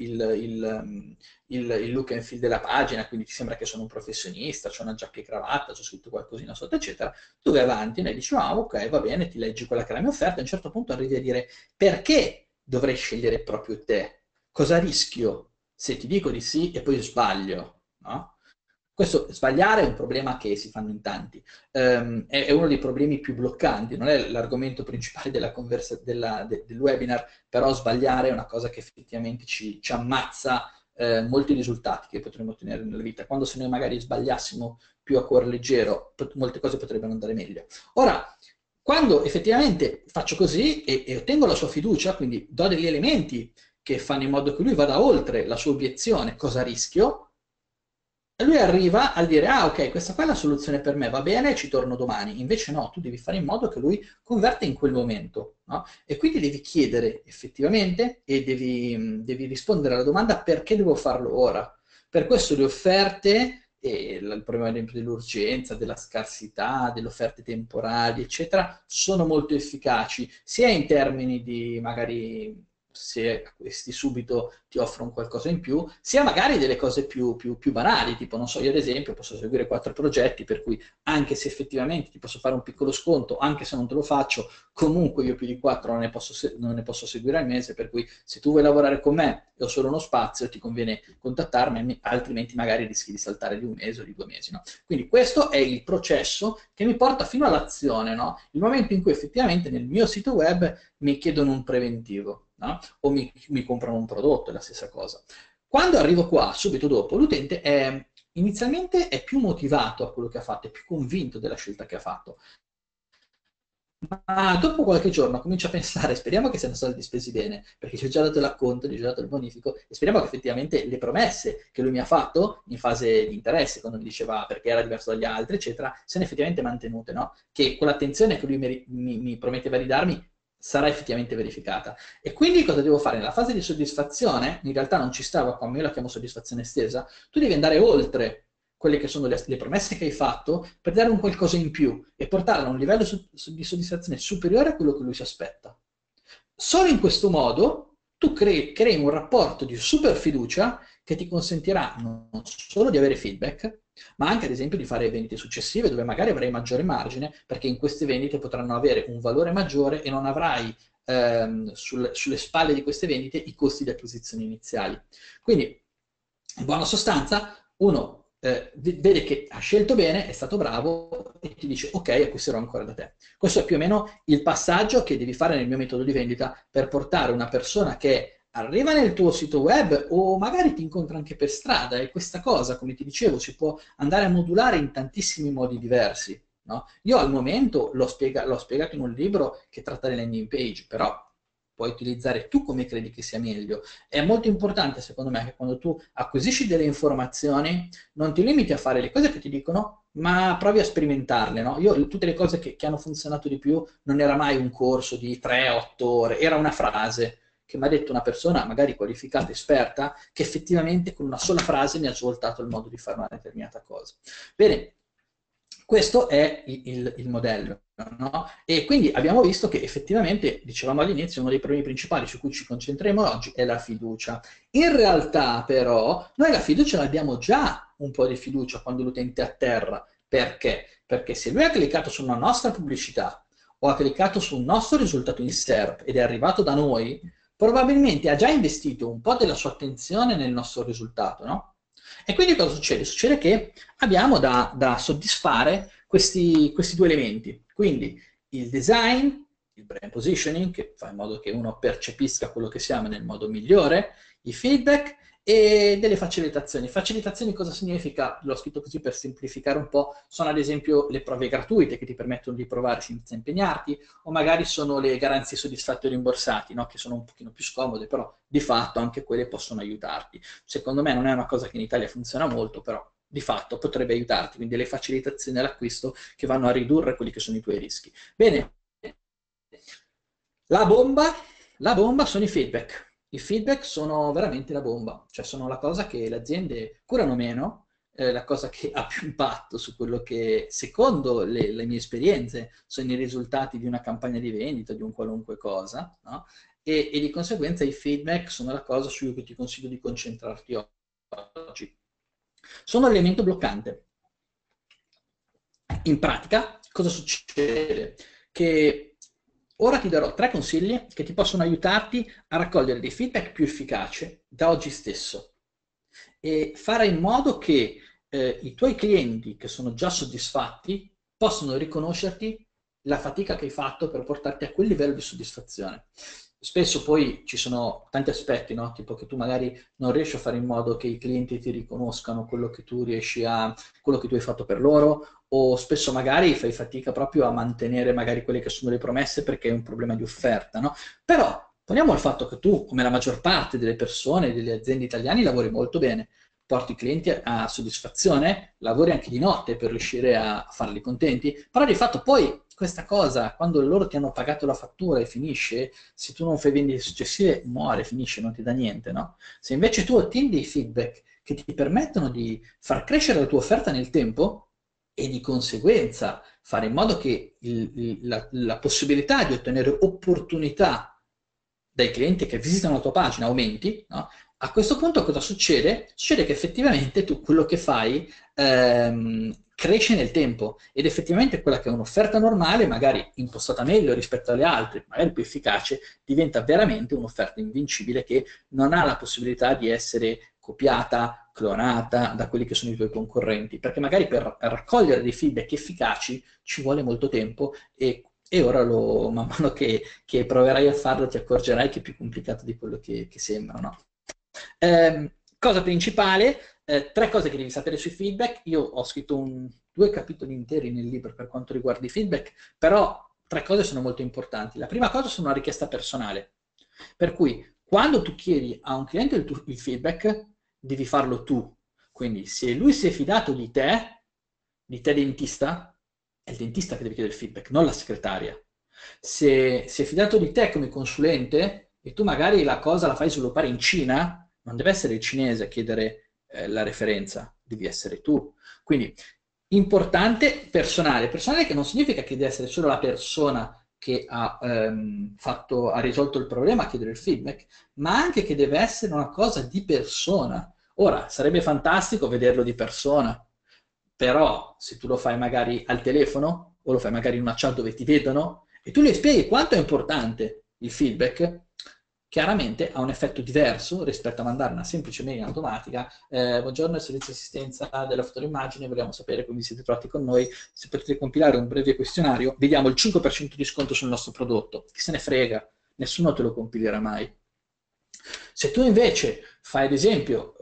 il look and feel della pagina, quindi ti sembra che sono un professionista, c'ho una giacca e cravatta, c'ho scritto qualcosina sotto, eccetera. Tu vai avanti e dici, ah, ok, va bene, ti leggi quella che è la mia offerta, e a un certo punto arrivi a dire perché dovrei scegliere proprio te? Cosa rischio se ti dico di sì e poi sbaglio? No? Questo sbagliare è un problema che si fanno in tanti. È uno dei problemi più bloccanti, non è l'argomento principale del webinar, però sbagliare è una cosa che effettivamente ci ammazza molti risultati che potremmo ottenere nella vita. Quando se noi magari sbagliassimo più a cuore leggero, molte cose potrebbero andare meglio. Ora, quando effettivamente faccio così e ottengo la sua fiducia, quindi do degli elementi che fanno in modo che lui vada oltre la sua obiezione, cosa rischio? E lui arriva a dire, ah ok, questa qua è la soluzione per me, va bene, ci torno domani. Invece no, tu devi fare in modo che lui converta in quel momento, no? E quindi devi chiedere effettivamente e devi rispondere alla domanda perché devo farlo ora. Per questo le offerte, e il problema ad esempio dell'urgenza, della scarsità, delle offerte temporali, eccetera, sono molto efficaci, sia in termini di magari se questi subito ti offrono qualcosa in più, sia magari delle cose più banali, tipo, non so, io ad esempio posso seguire 4 progetti, per cui anche se effettivamente ti posso fare un piccolo sconto, anche se non te lo faccio, comunque io più di 4 non ne posso seguire al mese, per cui se tu vuoi lavorare con me e ho solo uno spazio, ti conviene contattarmi, altrimenti magari rischi di saltare di un mese o di 2 mesi, no? Quindi questo è il processo che mi porta fino all'azione, no? Il momento in cui effettivamente nel mio sito web mi chiedono un preventivo, no? O mi comprano un prodotto, è la stessa cosa. Quando arrivo qua, subito dopo, l'utente inizialmente è più motivato a quello che ha fatto, è più convinto della scelta che ha fatto. Ma dopo qualche giorno comincia a pensare, speriamo che siano stati spesi bene, perché gli ho già dato l'acconto, gli ho già dato il bonifico, e speriamo che effettivamente le promesse che lui mi ha fatto in fase di interesse, quando mi diceva perché era diverso dagli altri, eccetera, siano effettivamente mantenute, no? Che quell'attenzione che lui mi prometteva di darmi sarà effettivamente verificata. E quindi cosa devo fare? Nella fase di soddisfazione, in realtà non ci stava qua, ma io la chiamo soddisfazione estesa, tu devi andare oltre quelle che sono le promesse che hai fatto per dare un qualcosa in più e portarlo a un livello di soddisfazione superiore a quello che lui si aspetta. Solo in questo modo tu crei un rapporto di super fiducia che ti consentirà non solo di avere feedback, ma anche ad esempio di fare vendite successive dove magari avrai maggiore margine, perché in queste vendite potranno avere un valore maggiore e non avrai sulle spalle di queste vendite i costi di acquisizione iniziali. Quindi, in buona sostanza, uno vede che ha scelto bene, è stato bravo e ti dice ok, acquisterò ancora da te. Questo è più o meno il passaggio che devi fare nel mio metodo di vendita per portare una persona che arriva nel tuo sito web o magari ti incontra anche per strada, e questa cosa, come ti dicevo, si può andare a modulare in tantissimi modi diversi. No? Io al momento l'ho spiegato in un libro che tratta le landing page, però puoi utilizzare tu come credi che sia meglio. È molto importante, secondo me, che quando tu acquisisci delle informazioni non ti limiti a fare le cose che ti dicono, ma provi a sperimentarle. No? Io tutte le cose che hanno funzionato di più non era mai un corso di 3-8 ore, era una frase che mi ha detto una persona, magari qualificata, esperta, che effettivamente con una sola frase mi ha svoltato il modo di fare una determinata cosa. Bene, questo è il modello, no? E quindi abbiamo visto che effettivamente, dicevamo all'inizio, uno dei problemi principali su cui ci concentreremo oggi è la fiducia. In realtà, però, noi la fiducia l'abbiamo già un po' di fiducia quando l'utente atterra. Perché? Perché se lui ha cliccato su una nostra pubblicità o ha cliccato su un nostro risultato in SERP ed è arrivato da noi, probabilmente ha già investito un po' della sua attenzione nel nostro risultato, no? E quindi cosa succede? Succede che abbiamo da soddisfare questi due elementi. Quindi il design, il brand positioning, che fa in modo che uno percepisca quello che siamo nel modo migliore, i feedback e delle facilitazioni. Facilitazioni cosa significa? L'ho scritto così per semplificare un po', sono ad esempio le prove gratuite che ti permettono di provare senza impegnarti, o magari sono le garanzie soddisfatte o rimborsati, no? Che sono un pochino più scomode, però di fatto anche quelle possono aiutarti. Secondo me non è una cosa che in Italia funziona molto, però di fatto potrebbe aiutarti, quindi le facilitazioni all'acquisto che vanno a ridurre quelli che sono i tuoi rischi. Bene, la bomba, la bomba sono i feedback. I feedback sono veramente la bomba, cioè sono la cosa che le aziende curano meno, la cosa che ha più impatto su quello che, secondo le mie esperienze, sono i risultati di una campagna di vendita, di un qualunque cosa, no? E di conseguenza i feedback sono la cosa su cui ti consiglio di concentrarti oggi. Sono l'elemento bloccante. In pratica, cosa succede? Che ora ti darò 3 consigli che ti possono aiutarti a raccogliere dei feedback più efficaci da oggi stesso e fare in modo che i tuoi clienti che sono già soddisfatti possano riconoscerti la fatica che hai fatto per portarti a quel livello di soddisfazione. Spesso poi ci sono tanti aspetti, no? Tipo che tu magari non riesci a fare in modo che i clienti ti riconoscano quello che tu hai fatto per loro, o spesso magari fai fatica proprio a mantenere magari quelle che sono le promesse perché è un problema di offerta, no? Però poniamo il fatto che tu, come la maggior parte delle persone, delle aziende italiane, lavori molto bene, porti i clienti a soddisfazione, lavori anche di notte per riuscire a farli contenti, però di fatto poi questa cosa, quando loro ti hanno pagato la fattura e finisce, se tu non fai vendite successive, muore, finisce, non ti dà niente, no? Se invece tu ottieni dei feedback che ti permettono di far crescere la tua offerta nel tempo e di conseguenza fare in modo che la possibilità di ottenere opportunità dai clienti che visitano la tua pagina aumenti, no? A questo punto cosa succede? Succede che effettivamente tu quello che fai cresce nel tempo ed effettivamente quella che è un'offerta normale, magari impostata meglio rispetto alle altre, magari più efficace, diventa veramente un'offerta invincibile che non ha la possibilità di essere copiata, clonata da quelli che sono i tuoi concorrenti, perché magari per raccogliere dei feedback efficaci ci vuole molto tempo e ora man mano che proverai a farlo ti accorgerai che è più complicato di quello che sembra, no? Cosa principale, tre cose che devi sapere sui feedback. Io ho scritto due capitoli interi nel libro per quanto riguarda i feedback, però tre cose sono molto importanti. La prima cosa sono una richiesta personale, per cui quando tu chiedi a un cliente il feedback, devi farlo tu. Quindi se lui si è fidato di te dentista, è il dentista che deve chiedere il feedback, non la segretaria. Se si è fidato di te come consulente e tu magari la cosa la fai sviluppare in Cina, non deve essere il cinese a chiedere la referenza, devi essere tu. Quindi importante personale. Personale che non significa che deve essere solo la persona che ha risolto il problema a chiedere il feedback, ma anche che deve essere una cosa di persona. Ora, sarebbe fantastico vederlo di persona, però se tu lo fai magari al telefono o lo fai magari in una chat dove ti vedono e tu le spieghi quanto è importante il feedback, chiaramente ha un effetto diverso rispetto a mandare una semplice mail automatica. Buongiorno, servizio assistenza della fotoimmagine, vogliamo sapere come vi siete trovati con noi, se potete compilare un breve questionario, vediamo il 5% di sconto sul nostro prodotto. Chi se ne frega, nessuno te lo compilerà mai. Se tu invece fai ad esempio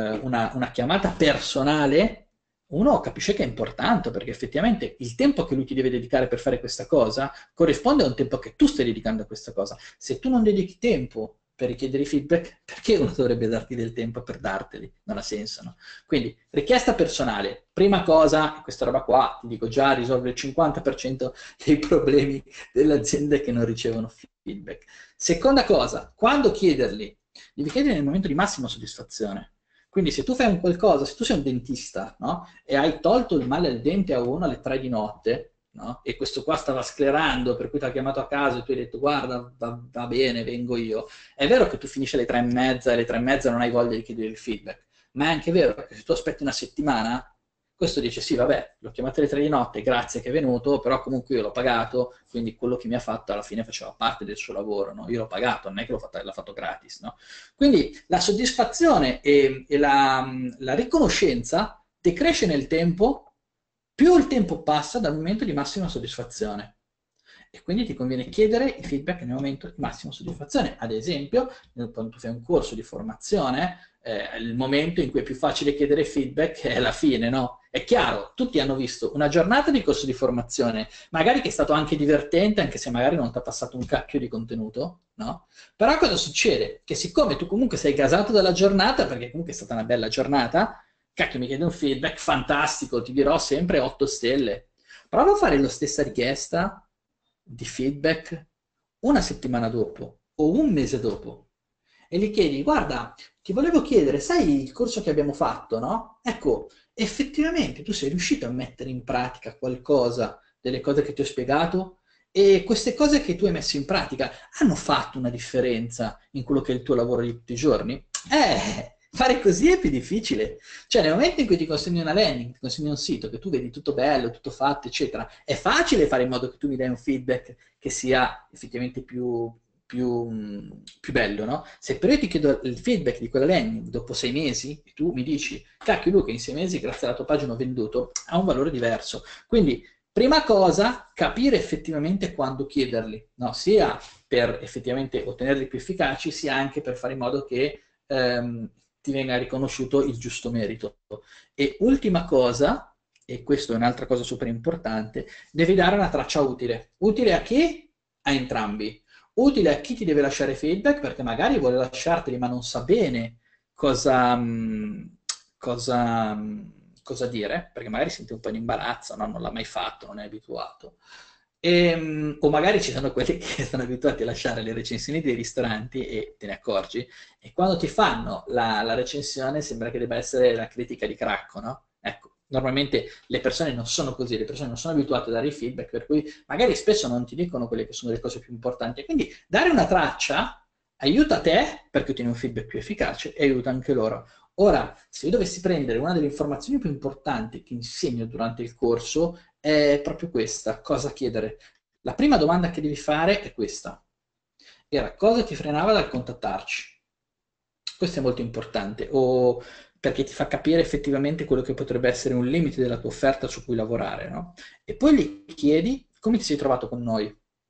una chiamata personale, uno capisce che è importante perché effettivamente il tempo che lui ti deve dedicare per fare questa cosa corrisponde a un tempo che tu stai dedicando a questa cosa. Se tu non dedichi tempo per richiedere i feedback, perché uno dovrebbe darti del tempo per darteli? Non ha senso, no? Quindi, richiesta personale. Prima cosa, questa roba qua, ti dico già, risolve il 50% dei problemi delle aziende che non ricevono feedback. Seconda cosa, quando chiederli? Devi chiedere nel momento di massima soddisfazione. Quindi se tu fai un qualcosa, se tu sei un dentista, no? E hai tolto il male al dente a uno alle 3 di notte, no? E questo qua stava sclerando, per cui ti ha chiamato a casa e tu hai detto guarda, va bene, vengo io. È vero che tu finisci alle 3:30 e alle 3:30 non hai voglia di chiedere il feedback, ma è anche vero che se tu aspetti una settimana, questo dice sì, vabbè, l'ho chiamato alle 3 di notte, grazie che è venuto, però comunque io l'ho pagato, quindi quello che mi ha fatto alla fine faceva parte del suo lavoro, no? Io l'ho pagato, non è che l'ha fatto gratis, no? Quindi la soddisfazione e la riconoscenza decresce nel tempo, più il tempo passa dal momento di massima soddisfazione. E quindi ti conviene chiedere il feedback nel momento di massima soddisfazione. Ad esempio, quando tu fai un corso di formazione, il momento in cui è più facile chiedere feedback è la fine, no? È chiaro, tutti hanno visto una giornata di corso di formazione, magari che è stato anche divertente, anche se magari non ti ha passato un cacchio di contenuto, no? Però cosa succede? Che siccome tu comunque sei gasato dalla giornata, perché comunque è stata una bella giornata, cacchio mi chiede un feedback fantastico, ti dirò sempre 8 stelle. Prova a fare la stessa richiesta di feedback una settimana dopo o un mese dopo e gli chiedi, guarda, ti volevo chiedere, sai il corso che abbiamo fatto, no? Ecco, effettivamente tu sei riuscito a mettere in pratica qualcosa delle cose che ti ho spiegato e queste cose che tu hai messo in pratica hanno fatto una differenza in quello che è il tuo lavoro di tutti i giorni? Fare così è più difficile. Cioè, nel momento in cui ti consegni una landing, ti consegni un sito, che tu vedi tutto bello, tutto fatto, eccetera, è facile fare in modo che tu mi dai un feedback che sia effettivamente più bello, no? Se però io ti chiedo il feedback di quella landing dopo 6 mesi e tu mi dici, cacchio Luca, in 6 mesi grazie alla tua pagina ho venduto, ha un valore diverso. Quindi, prima cosa, capire effettivamente quando chiederli, no? Sia per effettivamente ottenerli più efficaci, sia anche per fare in modo che ti venga riconosciuto il giusto merito. E ultima cosa, e questa è un'altra cosa super importante, devi dare una traccia utile. Utile a chi? A entrambi. Utile a chi ti deve lasciare feedback, perché magari vuole lasciarteli, ma non sa bene cosa, cosa, cosa dire, perché magari sente un po' in imbarazzo, no? Non l'ha mai fatto, non è abituato. O magari ci sono quelli che sono abituati a lasciare le recensioni dei ristoranti e te ne accorgi, e quando ti fanno la recensione sembra che debba essere la critica di Cracco, no? Ecco, normalmente le persone non sono così, le persone non sono abituate a dare i feedback, per cui magari spesso non ti dicono quelle che sono le cose più importanti. Quindi dare una traccia aiuta te perché ottieni un feedback più efficace e aiuta anche loro. Ora, se io dovessi prendere una delle informazioni più importanti che insegno durante il corso, è proprio questa, cosa chiedere. La prima domanda che devi fare è questa. Era cosa ti frenava dal contattarci? Questo è molto importante, o perché ti fa capire effettivamente quello che potrebbe essere un limite della tua offerta su cui lavorare, no? E poi gli chiedi come ti sei trovato con noi.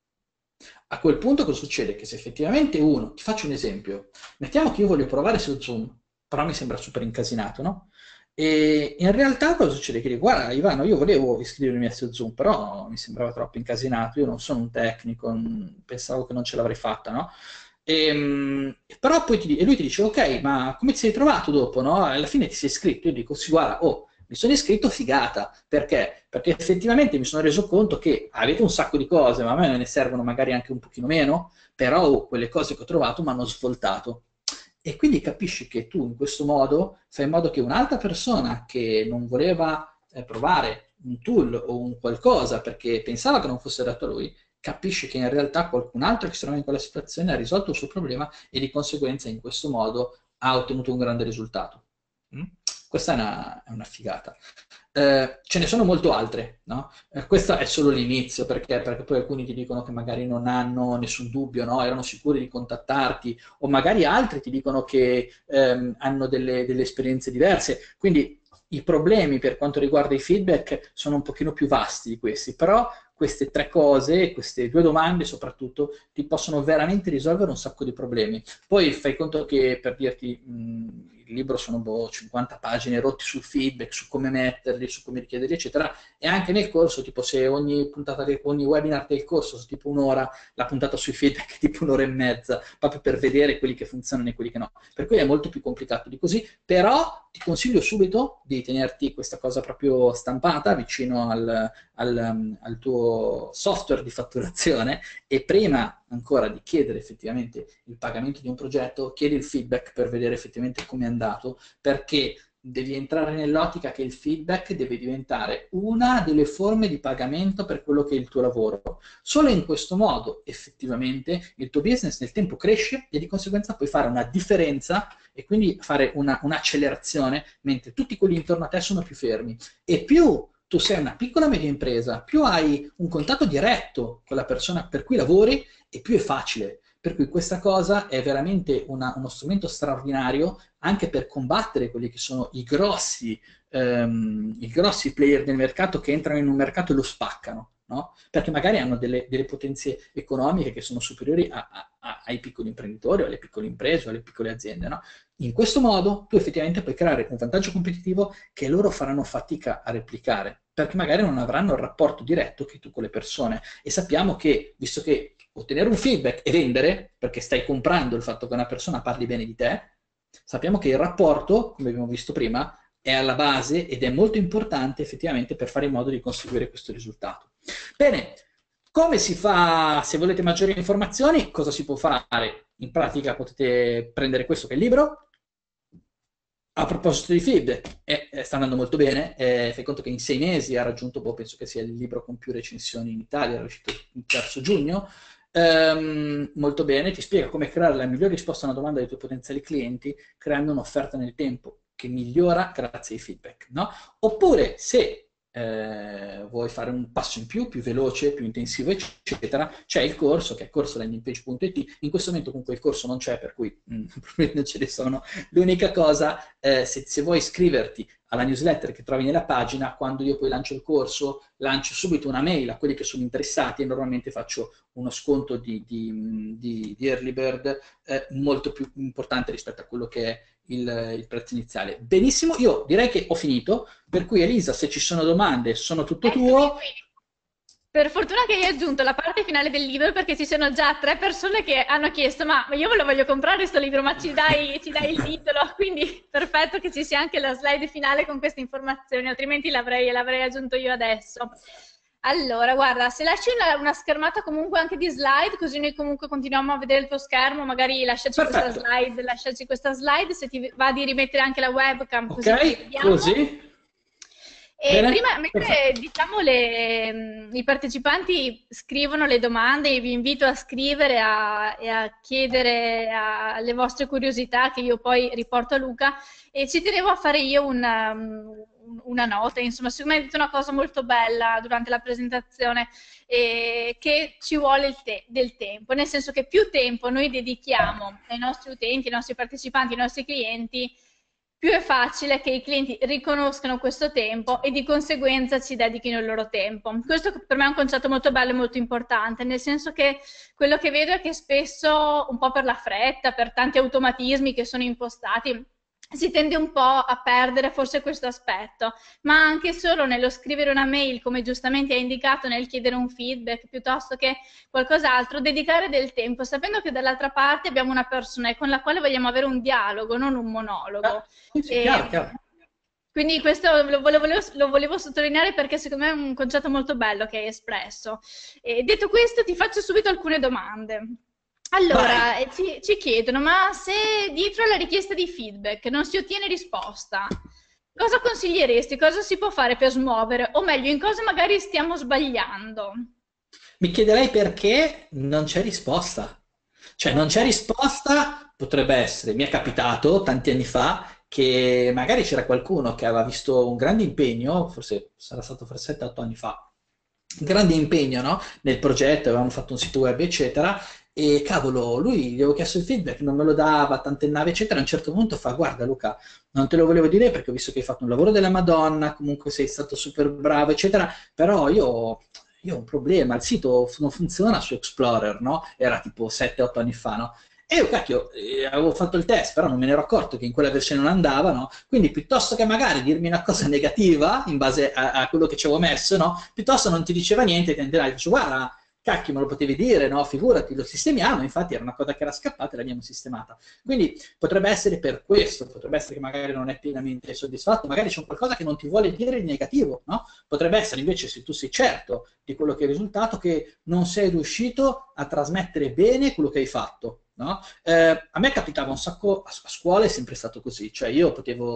A quel punto cosa succede? Che se effettivamente uno, ti faccio un esempio, mettiamo che io voglio provare su Zoom, però mi sembra super incasinato, no? E in realtà cosa succede? Che dico, guarda Ivano, io volevo iscrivermi a su Zoom, però mi sembrava troppo incasinato, io non sono un tecnico, pensavo che non ce l'avrei fatta, no? Però poi e lui ti dice, ok, ma come ti sei trovato dopo, no? Alla fine ti sei iscritto, io dico, sì, guarda, oh, mi sono iscritto figata, perché? Perché effettivamente mi sono reso conto che avete un sacco di cose, ma a me ne servono magari anche un pochino meno, però oh, quelle cose che ho trovato mi hanno svoltato. E quindi capisci che tu in questo modo fai in modo che un'altra persona che non voleva provare un tool o un qualcosa perché pensava che non fosse adatto a lui, capisce che in realtà qualcun altro che si trova in quella situazione ha risolto il suo problema e di conseguenza in questo modo ha ottenuto un grande risultato. Mm? Questa è una figata. Ce ne sono molto altre, no? Questo è solo l'inizio, perché poi alcuni ti dicono che magari non hanno nessun dubbio, no? Erano sicuri di contattarti, o magari altri ti dicono che hanno delle esperienze diverse. Quindi i problemi per quanto riguarda i feedback sono un pochino più vasti di questi, però queste tre cose, queste due domande soprattutto, ti possono veramente risolvere un sacco di problemi. Poi fai conto che per dirti, il libro sono 50 pagine rotti sul feedback, su come metterli, su come richiederli, eccetera, e anche nel corso, tipo se ogni puntata, ogni webinar del corso è tipo un'ora, la puntata sui feedback è tipo un'ora e mezza, proprio per vedere quelli che funzionano e quelli che no. Per cui è molto più complicato di così, però ti consiglio subito di tenerti questa cosa proprio stampata vicino al tuo software di fatturazione e prima ancora di chiedere effettivamente il pagamento di un progetto, chiedi il feedback per vedere effettivamente come è andato, perché devi entrare nell'ottica che il feedback deve diventare una delle forme di pagamento per quello che è il tuo lavoro. Solo in questo modo effettivamente il tuo business nel tempo cresce e di conseguenza puoi fare una differenza e quindi fare un'accelerazione mentre tutti quelli intorno a te sono più fermi. E più tu sei una piccola media impresa, più hai un contatto diretto con la persona per cui lavori e più è facile. Per cui questa cosa è veramente uno strumento straordinario anche per combattere quelli che sono i grossi player del mercato che entrano in un mercato e lo spaccano, no? Perché magari hanno delle potenze economiche che sono superiori ai piccoli imprenditori, o alle piccole imprese, o alle piccole aziende, no? In questo modo tu effettivamente puoi creare un vantaggio competitivo che loro faranno fatica a replicare, perché magari non avranno il rapporto diretto che tu con le persone. E sappiamo che, visto che ottenere un feedback e vendere, perché stai comprando il fatto che una persona parli bene di te, sappiamo che il rapporto, come abbiamo visto prima, è alla base ed è molto importante effettivamente per fare in modo di conseguire questo risultato. Bene, come si fa, se volete maggiori informazioni, cosa si può fare? In pratica potete prendere questo che è il libro. A proposito di feedback, sta andando molto bene, fai conto che in 6 mesi ha raggiunto, penso che sia il libro con più recensioni in Italia, è uscito il 3 giugno, molto bene, ti spiega come creare la migliore risposta a una domanda dei tuoi potenziali clienti creando un'offerta nel tempo che migliora grazie ai feedback, no? Oppure se vuoi fare un passo in più veloce, più intensivo, eccetera, c'è il corso che è corsolandingpage.it. In questo momento comunque il corso non c'è, per cui probabilmente non ce ne sono. L'unica cosa, se vuoi iscriverti alla newsletter che trovi nella pagina, quando io poi lancio il corso, lancio subito una mail a quelli che sono interessati e normalmente faccio uno sconto di early bird molto più importante rispetto a quello che è il prezzo iniziale. Benissimo, io direi che ho finito, per cui Elisa, se ci sono domande, sono tutto Eccomi tuo. qui. Per fortuna che hai aggiunto la parte finale del libro perché ci sono già 3 persone che hanno chiesto ma io ve lo voglio comprare questo libro, ma ci dai il titolo? Quindi perfetto che ci sia anche la slide finale con queste informazioni, altrimenti l'avrei aggiunto io adesso. Allora, guarda, se lasci una schermata comunque anche di slide, così noi comunque continuiamo a vedere il tuo schermo, magari Perfetto. lasciaci questa slide, se ti va di rimettere anche la webcam così ci Ok, vediamo. così. E Bene? prima, Perfetto. mentre diciamo i partecipanti scrivono le domande, vi invito a scrivere e a chiedere le vostre curiosità che io poi riporto a Luca e ci tenevo a fare io una nota, insomma, secondo me hai detto una cosa molto bella durante la presentazione, che ci vuole del tempo, nel senso che più tempo noi dedichiamo ai nostri utenti, ai nostri partecipanti, ai nostri clienti, più è facile che i clienti riconoscano questo tempo e di conseguenza ci dedichino il loro tempo. Questo per me è un concetto molto bello e molto importante, nel senso che quello che vedo è che spesso, un po' per la fretta, per tanti automatismi che sono impostati, si tende un po' a perdere forse questo aspetto, ma anche solo nello scrivere una mail, come giustamente hai indicato, nel chiedere un feedback, piuttosto che qualcos'altro, dedicare del tempo, sapendo che dall'altra parte abbiamo una persona con la quale vogliamo avere un dialogo, non un monologo. Sì, sì, E, chiaro, chiaro. quindi questo lo volevo sottolineare perché secondo me è un concetto molto bello che hai espresso. E detto questo, ti faccio subito alcune domande. Vai! Allora, ci chiedono, ma se dietro alla richiesta di feedback non si ottiene risposta, cosa consiglieresti? Cosa si può fare per smuovere? O meglio, in cosa magari stiamo sbagliando? Mi chiederei perché non c'è risposta. Cioè, non Ok. c'è risposta, potrebbe essere, mi è capitato tanti anni fa che magari c'era qualcuno che aveva visto un grande impegno, forse sarà stato forse 7-8 anni fa, un grande impegno, no? Nel progetto, avevamo fatto un sito web, eccetera, e cavolo, lui gli avevo chiesto il feedback, non me lo dava, tantennava, eccetera. A un certo punto fa, guarda Luca, non te lo volevo dire perché ho visto che hai fatto un lavoro della Madonna, comunque sei stato super bravo, eccetera, però io ho un problema, il sito non funziona su Explorer, no? Era tipo 7-8 anni fa, no? E io, cacchio, avevo fatto il test, però non me ne ero accorto che in quella versione non andava, no? Quindi piuttosto che magari dirmi una cosa negativa in base a quello che ci avevo messo, no? Piuttosto non ti diceva niente, ti andavi, dice, guarda, cacchio, me lo potevi dire, no? Figurati, lo sistemiamo, infatti era una cosa che era scappata e l'abbiamo sistemata. Quindi potrebbe essere per questo, potrebbe essere che magari non è pienamente soddisfatto, magari c'è un qualcosa che non ti vuole dire di negativo, no? Potrebbe essere invece se tu sei certo di quello che è il risultato, che non sei riuscito a trasmettere bene quello che hai fatto. No? A me capitava un sacco a scuola, è sempre stato così, cioè io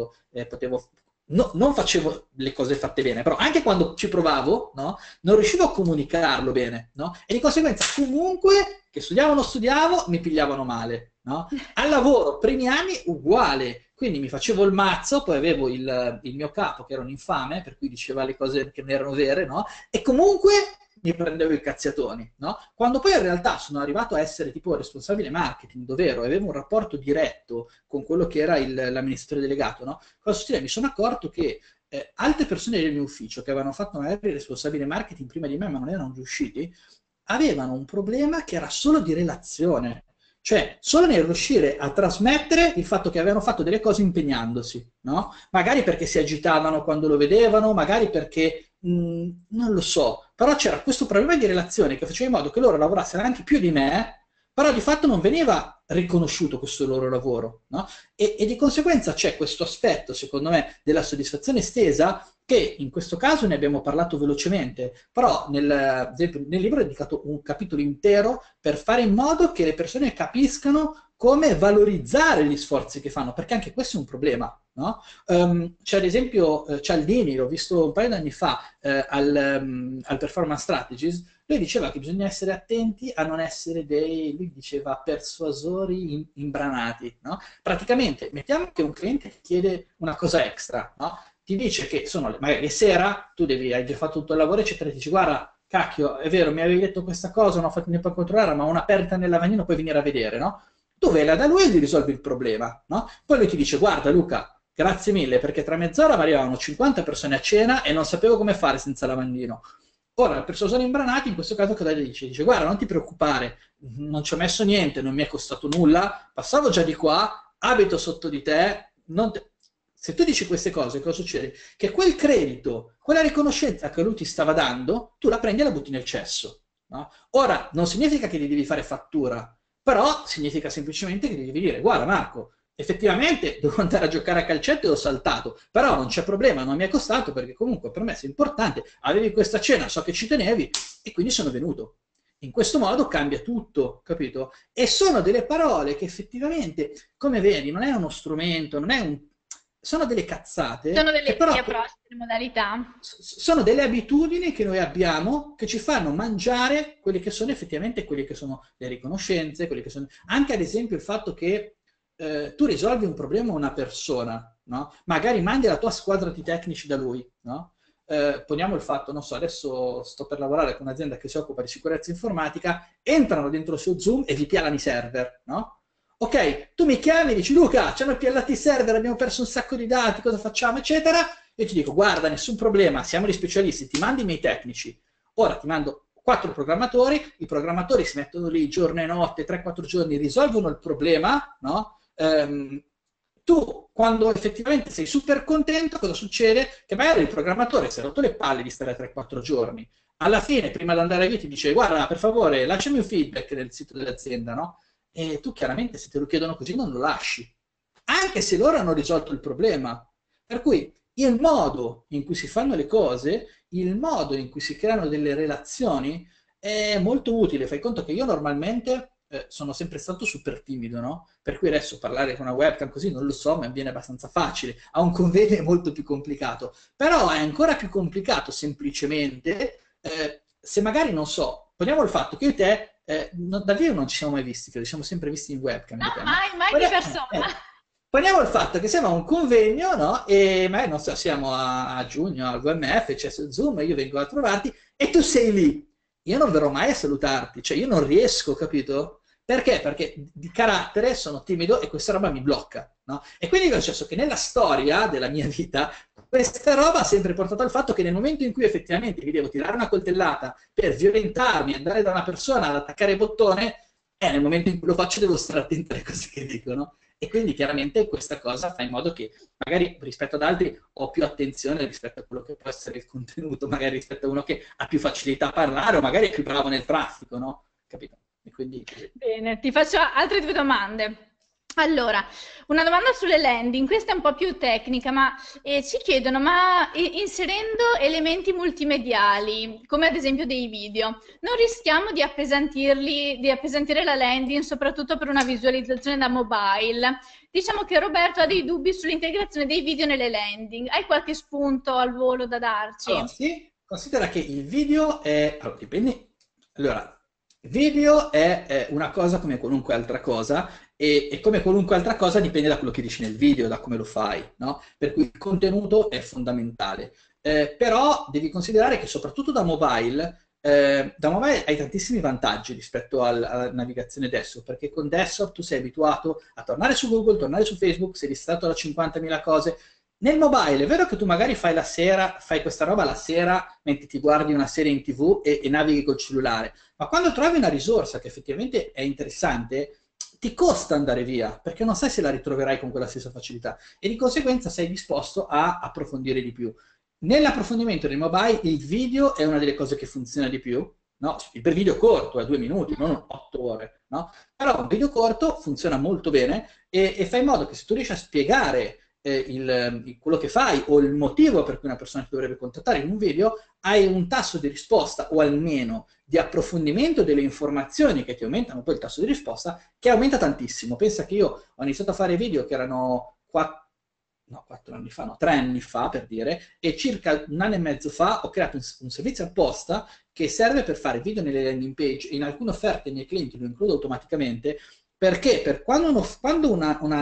potevo no, non facevo le cose fatte bene, però anche quando ci provavo, no, non riuscivo a comunicarlo bene, no? E di conseguenza comunque, che studiavo o non studiavo, mi pigliavano male, no? Al lavoro, primi anni, uguale, quindi mi facevo il mazzo, poi avevo il mio capo che era un infame, per cui diceva le cose che non erano vere, no? E comunque mi prendevo i cazziatoni, no? Quando poi in realtà sono arrivato a essere tipo responsabile marketing, dov'ero, avevo un rapporto diretto con quello che era l'amministratore delegato, no? Cosa succede? Mi sono accorto che altre persone del mio ufficio che avevano fatto magari il responsabile marketing prima di me ma non erano riusciti, avevano un problema che era solo di relazione, cioè solo nel riuscire a trasmettere il fatto che avevano fatto delle cose impegnandosi, no? Magari perché si agitavano quando lo vedevano, magari perché non lo so, però c'era questo problema di relazione che faceva in modo che loro lavorassero anche più di me, però di fatto non veniva riconosciuto questo loro lavoro, no? E di conseguenza c'è questo aspetto, secondo me, della soddisfazione estesa che in questo caso ne abbiamo parlato velocemente, però ad esempio, nel libro ho dedicato un capitolo intero per fare in modo che le persone capiscano come valorizzare gli sforzi che fanno, perché anche questo è un problema. No? C'è ad esempio Cialdini, l'ho visto un paio di anni fa al Performance Strategies, lui diceva che bisogna essere attenti a non essere lui diceva persuasori imbranati, no? Praticamente, mettiamo che un cliente ti chiede una cosa extra, no? Ti dice che sono magari è sera, tu hai già fatto tutto il lavoro, eccetera, e ti dici guarda, cacchio, è vero, mi avevi detto questa cosa, non ho fatto tempo a controllare, ma ho una perdita nel lavandino, puoi venire a vedere, no? Tu vai là da lui e gli risolvi il problema, no? Poi lui ti dice guarda Luca, grazie mille perché tra mezz'ora mi arrivavano 50 persone a cena e non sapevo come fare senza lavandino. Ora, le persone sono imbranate, in questo caso cosa gli dice? Dice, guarda, non ti preoccupare, non ci ho messo niente, non mi è costato nulla, passavo già di qua, abito sotto di te, se tu dici queste cose, cosa succede? Che quel credito, quella riconoscenza che lui ti stava dando, tu la prendi e la butti nel cesso. No? Ora, non significa che gli devi fare fattura, però significa semplicemente che gli devi dire, guarda Marco, effettivamente devo andare a giocare a calcetto e ho saltato, però non c'è problema, non mi è costato perché comunque per me è importante, avevi questa cena, so che ci tenevi e quindi sono venuto. In questo modo cambia tutto, capito? E sono delle parole che effettivamente, come vedi, non è uno strumento, non è sono delle cazzate Sono che degli però approcci, delle modalità. sono delle abitudini che noi abbiamo che ci fanno mangiare quelli che sono effettivamente quelli che sono le riconoscenze, quelli che sono anche ad esempio il fatto che tu risolvi un problema a una persona, no? Magari mandi la tua squadra di tecnici da lui, no? Poniamo il fatto, non so, adesso sto per lavorare con un'azienda che si occupa di sicurezza informatica, entrano dentro il suo Zoom e vi pialano i server, no? Ok, tu mi chiami e dici Luca, ci hanno piallati i server, abbiamo perso un sacco di dati, cosa facciamo, eccetera. Io ti dico, guarda, nessun problema, siamo gli specialisti, ti mando i miei tecnici. Ora ti mando 4 programmatori, i programmatori si mettono lì giorno e notte, 3-4 giorni, risolvono il problema, no? Tu, quando effettivamente sei super contento, cosa succede? Che magari il programmatore si è rotto le palle di stare 3-4 giorni. Alla fine, prima di andare via, ti dice, guarda, per favore, lasciami un feedback nel sito dell'azienda, no? E tu chiaramente, se te lo chiedono così, non lo lasci. Anche se loro hanno risolto il problema. Per cui il modo in cui si fanno le cose, il modo in cui si creano delle relazioni è molto utile. Fai conto che io normalmente sono sempre stato super timido, no? Per cui adesso parlare con una webcam così non lo so, mi avviene abbastanza facile. A un convegno è molto più complicato. Però è ancora più complicato semplicemente se magari non so, poniamo il fatto che io e te dal vivo non ci siamo mai visti, credo, ci siamo sempre visti in webcam, No, io e te, no? mai, mai di persona. Poniamo il fatto che siamo a un convegno, no? E magari non so, siamo a giugno al VMF, c'è su Zoom, io vengo a trovarti e tu sei lì. Io non verrò mai a salutarti, cioè io non riesco, capito? Perché? Perché di carattere sono timido e questa roba mi blocca, no? E quindi è successo che nella storia della mia vita questa roba ha sempre portato al fatto che nel momento in cui effettivamente mi devo tirare una coltellata per violentarmi, andare da una persona ad attaccare il bottone, nel momento in cui lo faccio devo stare attento alle cose che dicono. E quindi chiaramente questa cosa fa in modo che magari rispetto ad altri ho più attenzione rispetto a quello che può essere il contenuto, magari rispetto a uno che ha più facilità a parlare o magari è più bravo nel traffico, no? Capito? E quindi Bene, ti faccio altre due domande. Allora, una domanda sulle landing, questa è un po' più tecnica, ma ci chiedono, ma inserendo elementi multimediali, come ad esempio dei video, non rischiamo di appesantirli, di appesantire la landing, soprattutto per una visualizzazione da mobile? Diciamo che Roberto ha dei dubbi sull'integrazione dei video nelle landing. Hai qualche spunto al volo da allora, darci? sì, considera che il video è... Allora, dipende... Allora, il video è una cosa come qualunque altra cosa e come qualunque altra cosa dipende da quello che dici nel video, da come lo fai, no? Per cui il contenuto è fondamentale. Però devi considerare che soprattutto da mobile hai tantissimi vantaggi rispetto alla navigazione desktop, perché con desktop tu sei abituato a tornare su Google, tornare su Facebook, sei distratto da 50.000 cose. Nel mobile è vero che tu magari fai la sera, fai questa roba la sera mentre ti guardi una serie in TV e navighi col cellulare, ma quando trovi una risorsa che effettivamente è interessante, ti costa andare via, perché non sai se la ritroverai con quella stessa facilità e di conseguenza sei disposto a approfondire di più. Nell'approfondimento del mobile il video è una delle cose che funziona di più, no? Per video corto, a 2 minuti, non 8 ore, no? Però un video corto funziona molto bene e fa in modo che se tu riesci a spiegare quello che fai o il motivo per cui una persona ti dovrebbe contattare in un video, hai un tasso di risposta o almeno di approfondimento delle informazioni che ti aumentano poi il tasso di risposta, che aumenta tantissimo. Pensa che io ho iniziato a fare video che erano 4 anni fa, no, 3 anni fa per dire, e circa un anno e mezzo fa ho creato un servizio apposta che serve per fare video nelle landing page. In alcune offerte i miei clienti lo includo automaticamente perché quando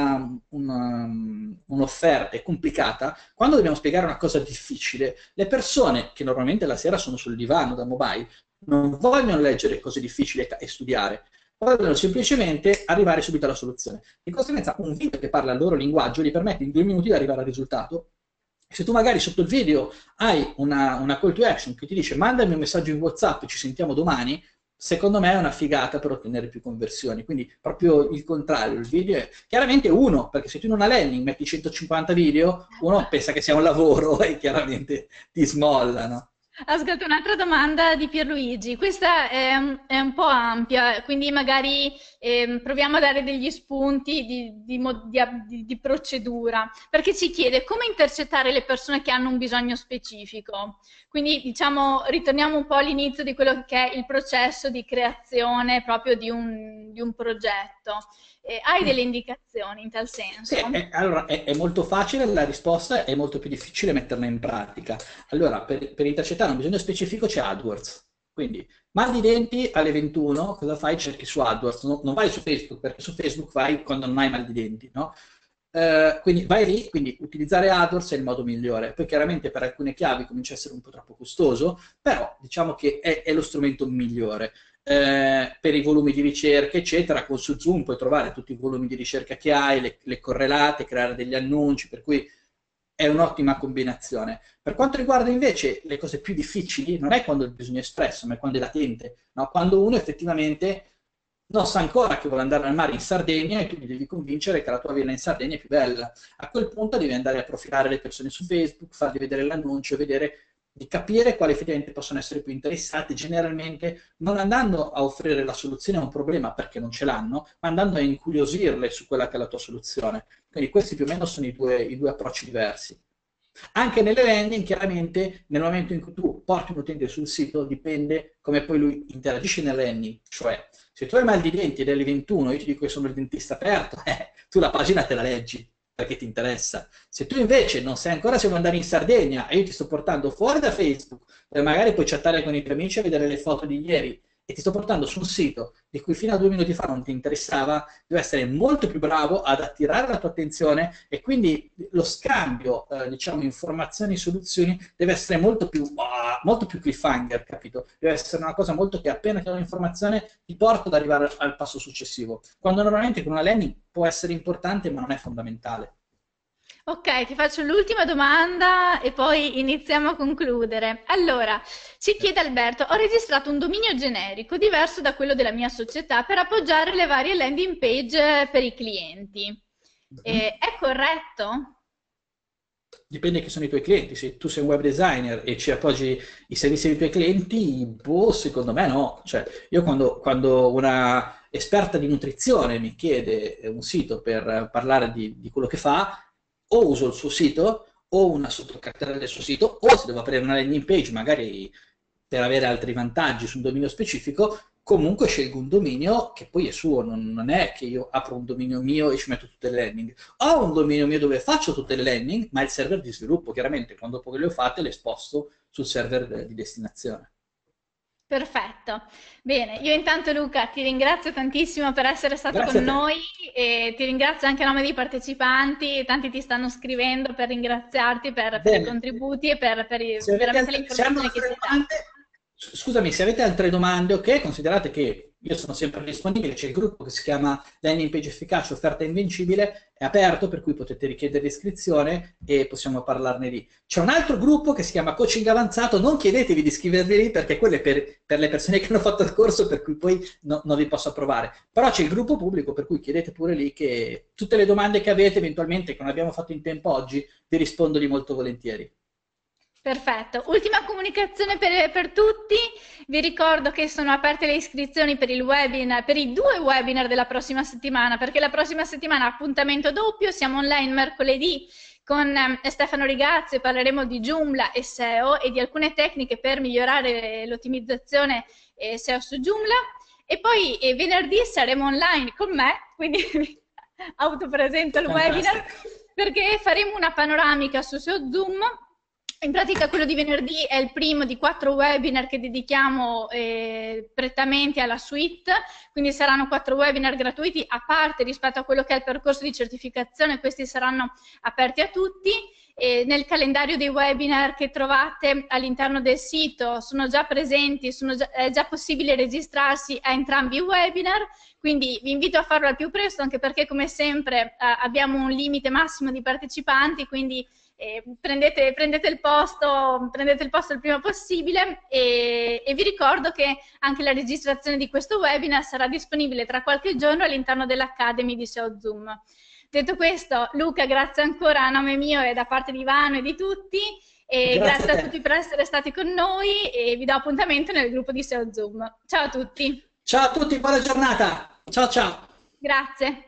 un'offerta è complicata, quando dobbiamo spiegare una cosa difficile, le persone che normalmente la sera sono sul divano da mobile non vogliono leggere cose difficili e studiare, vogliono semplicemente arrivare subito alla soluzione. Di conseguenza, un video che parla il loro linguaggio gli permette in 2 minuti di arrivare al risultato. Se tu magari sotto il video hai una call to action che ti dice mandami un messaggio in WhatsApp e ci sentiamo domani, secondo me è una figata per ottenere più conversioni. Quindi proprio il contrario, il video è chiaramente uno, perché se tu in una landing metti 150 video, uno pensa che sia un lavoro e chiaramente ti smolla, no? Ascolta, un'altra domanda di Pierluigi. Questa è un po' ampia, quindi magari proviamo a dare degli spunti di procedura, perché ci chiede come intercettare le persone che hanno un bisogno specifico. Quindi, diciamo, ritorniamo un po' all'inizio di quello che è il processo di creazione proprio di un progetto. Hai delle indicazioni? informazioni in tal Sì, senso? allora è molto facile, la risposta è molto più difficile metterla in pratica. Allora, per intercettare un bisogno specifico c'è AdWords. Quindi, mal di denti alle 21, cosa fai? Cerchi su AdWords, non vai su Facebook, perché su Facebook vai quando non hai mal di denti, no? Quindi vai lì, quindi utilizzare AdWords è il modo migliore. Poi chiaramente per alcune chiavi comincia a essere un po' troppo costoso, però diciamo che è lo strumento migliore. Per i volumi di ricerca, eccetera, con su Zoom puoi trovare tutti i volumi di ricerca che hai, le correlate, creare degli annunci, per cui è un'ottima combinazione. Per quanto riguarda invece le cose più difficili, non è quando il bisogno è espresso, ma è quando è latente, no? Quando uno effettivamente non sa ancora che vuole andare al mare in Sardegna e tu gli devi convincere che la tua villa in Sardegna è più bella. A quel punto devi andare a profilare le persone su Facebook, fargli vedere l'annuncio, vedere di capire quali effettivamente possono essere più interessati, generalmente non andando a offrire la soluzione a un problema perché non ce l'hanno, ma andando a incuriosirle su quella che è la tua soluzione. Quindi questi più o meno sono i due approcci diversi. Anche nelle landing, chiaramente, nel momento in cui tu porti un utente sul sito, dipende come poi lui interagisce nel landing. Cioè, se tu hai mal di denti ed è alle 21, io ti dico che sono il dentista aperto, tu la pagina te la leggi perché ti interessa. Se tu invece non sai ancora se vuoi andare in Sardegna e io ti sto portando fuori da Facebook, dove magari puoi chattare con i tuoi amici e vedere le foto di ieri, e ti sto portando su un sito di cui fino a 2 minuti fa non ti interessava, devi essere molto più bravo ad attirare la tua attenzione e quindi lo scambio, diciamo, informazioni e soluzioni deve essere molto più cliffhanger, capito? Deve essere una cosa molto che appena ti do un'informazione ti porta ad arrivare al passo successivo, quando normalmente con una landing può essere importante ma non è fondamentale. Ok, ti faccio l'ultima domanda e poi iniziamo a concludere. Allora, ci chiede Alberto, ho registrato un dominio generico diverso da quello della mia società per appoggiare le varie landing page per i clienti. Mhm. È corretto? Dipende chi sono i tuoi clienti. Se tu sei un web designer e ci appoggi i servizi dei tuoi clienti, boh, secondo me no. Cioè, io quando una esperta di nutrizione mi chiede un sito per parlare di quello che fa, o uso il suo sito, o una sottocartella del suo sito, o se devo aprire una landing page, magari per avere altri vantaggi su un dominio specifico, comunque scelgo un dominio che poi è suo, non è che io apro un dominio mio e ci metto tutte le landing. Ho un dominio mio dove faccio tutte le landing, ma il server di sviluppo, chiaramente, quando poi le ho fatte, le sposto sul server di destinazione. Perfetto. Bene, io intanto Luca ti ringrazio tantissimo per essere stato Grazie con a te. noi e ti ringrazio anche a nome dei partecipanti, tanti ti stanno scrivendo per ringraziarti per i Bene, contributi e se avete veramente le se hanno informazioni che altre ci hai domande, dato. scusami, se avete altre domande, ok, considerate che io sono sempre disponibile, c'è il gruppo che si chiama Landing Page Efficace, offerta invincibile, è aperto, per cui potete richiedere iscrizione e possiamo parlarne lì. C'è un altro gruppo che si chiama Coaching Avanzato, non chiedetevi di iscrivervi lì perché quello è per le persone che hanno fatto il corso, per cui poi non vi posso approvare. Però c'è il gruppo pubblico, per cui chiedete pure lì che tutte le domande che avete, eventualmente, che non abbiamo fatto in tempo oggi, vi rispondo di molto volentieri. Perfetto. Ultima comunicazione per tutti. Vi ricordo che sono aperte le iscrizioni per il webinar, per i 2 webinar della prossima settimana, perché la prossima settimana appuntamento doppio, siamo online mercoledì con Stefano Rigazzi e parleremo di Joomla e SEO e di alcune tecniche per migliorare l'ottimizzazione SEO su Joomla. E poi venerdì saremo online con me, quindi mi autopresento il webinar, Fantastico. perché faremo una panoramica su SEO Zoom. In pratica quello di venerdì è il primo di 4 webinar che dedichiamo prettamente alla suite, quindi saranno 4 webinar gratuiti a parte rispetto a quello che è il percorso di certificazione, questi saranno aperti a tutti. E nel calendario dei webinar che trovate all'interno del sito sono già presenti, è già possibile registrarsi a entrambi i webinar, quindi vi invito a farlo al più presto, anche perché come sempre abbiamo un limite massimo di partecipanti, quindi prendete il posto il prima possibile e vi ricordo che anche la registrazione di questo webinar sarà disponibile tra qualche giorno all'interno dell'Academy di SEO Zoom. Detto questo, Luca, grazie ancora a nome mio e da parte di Ivano e di tutti, e Grazie a grazie a te. tutti per essere stati con noi e vi do appuntamento nel gruppo di SEO Zoom. Ciao a tutti, Ciao a tutti, buona giornata. Ciao ciao. grazie.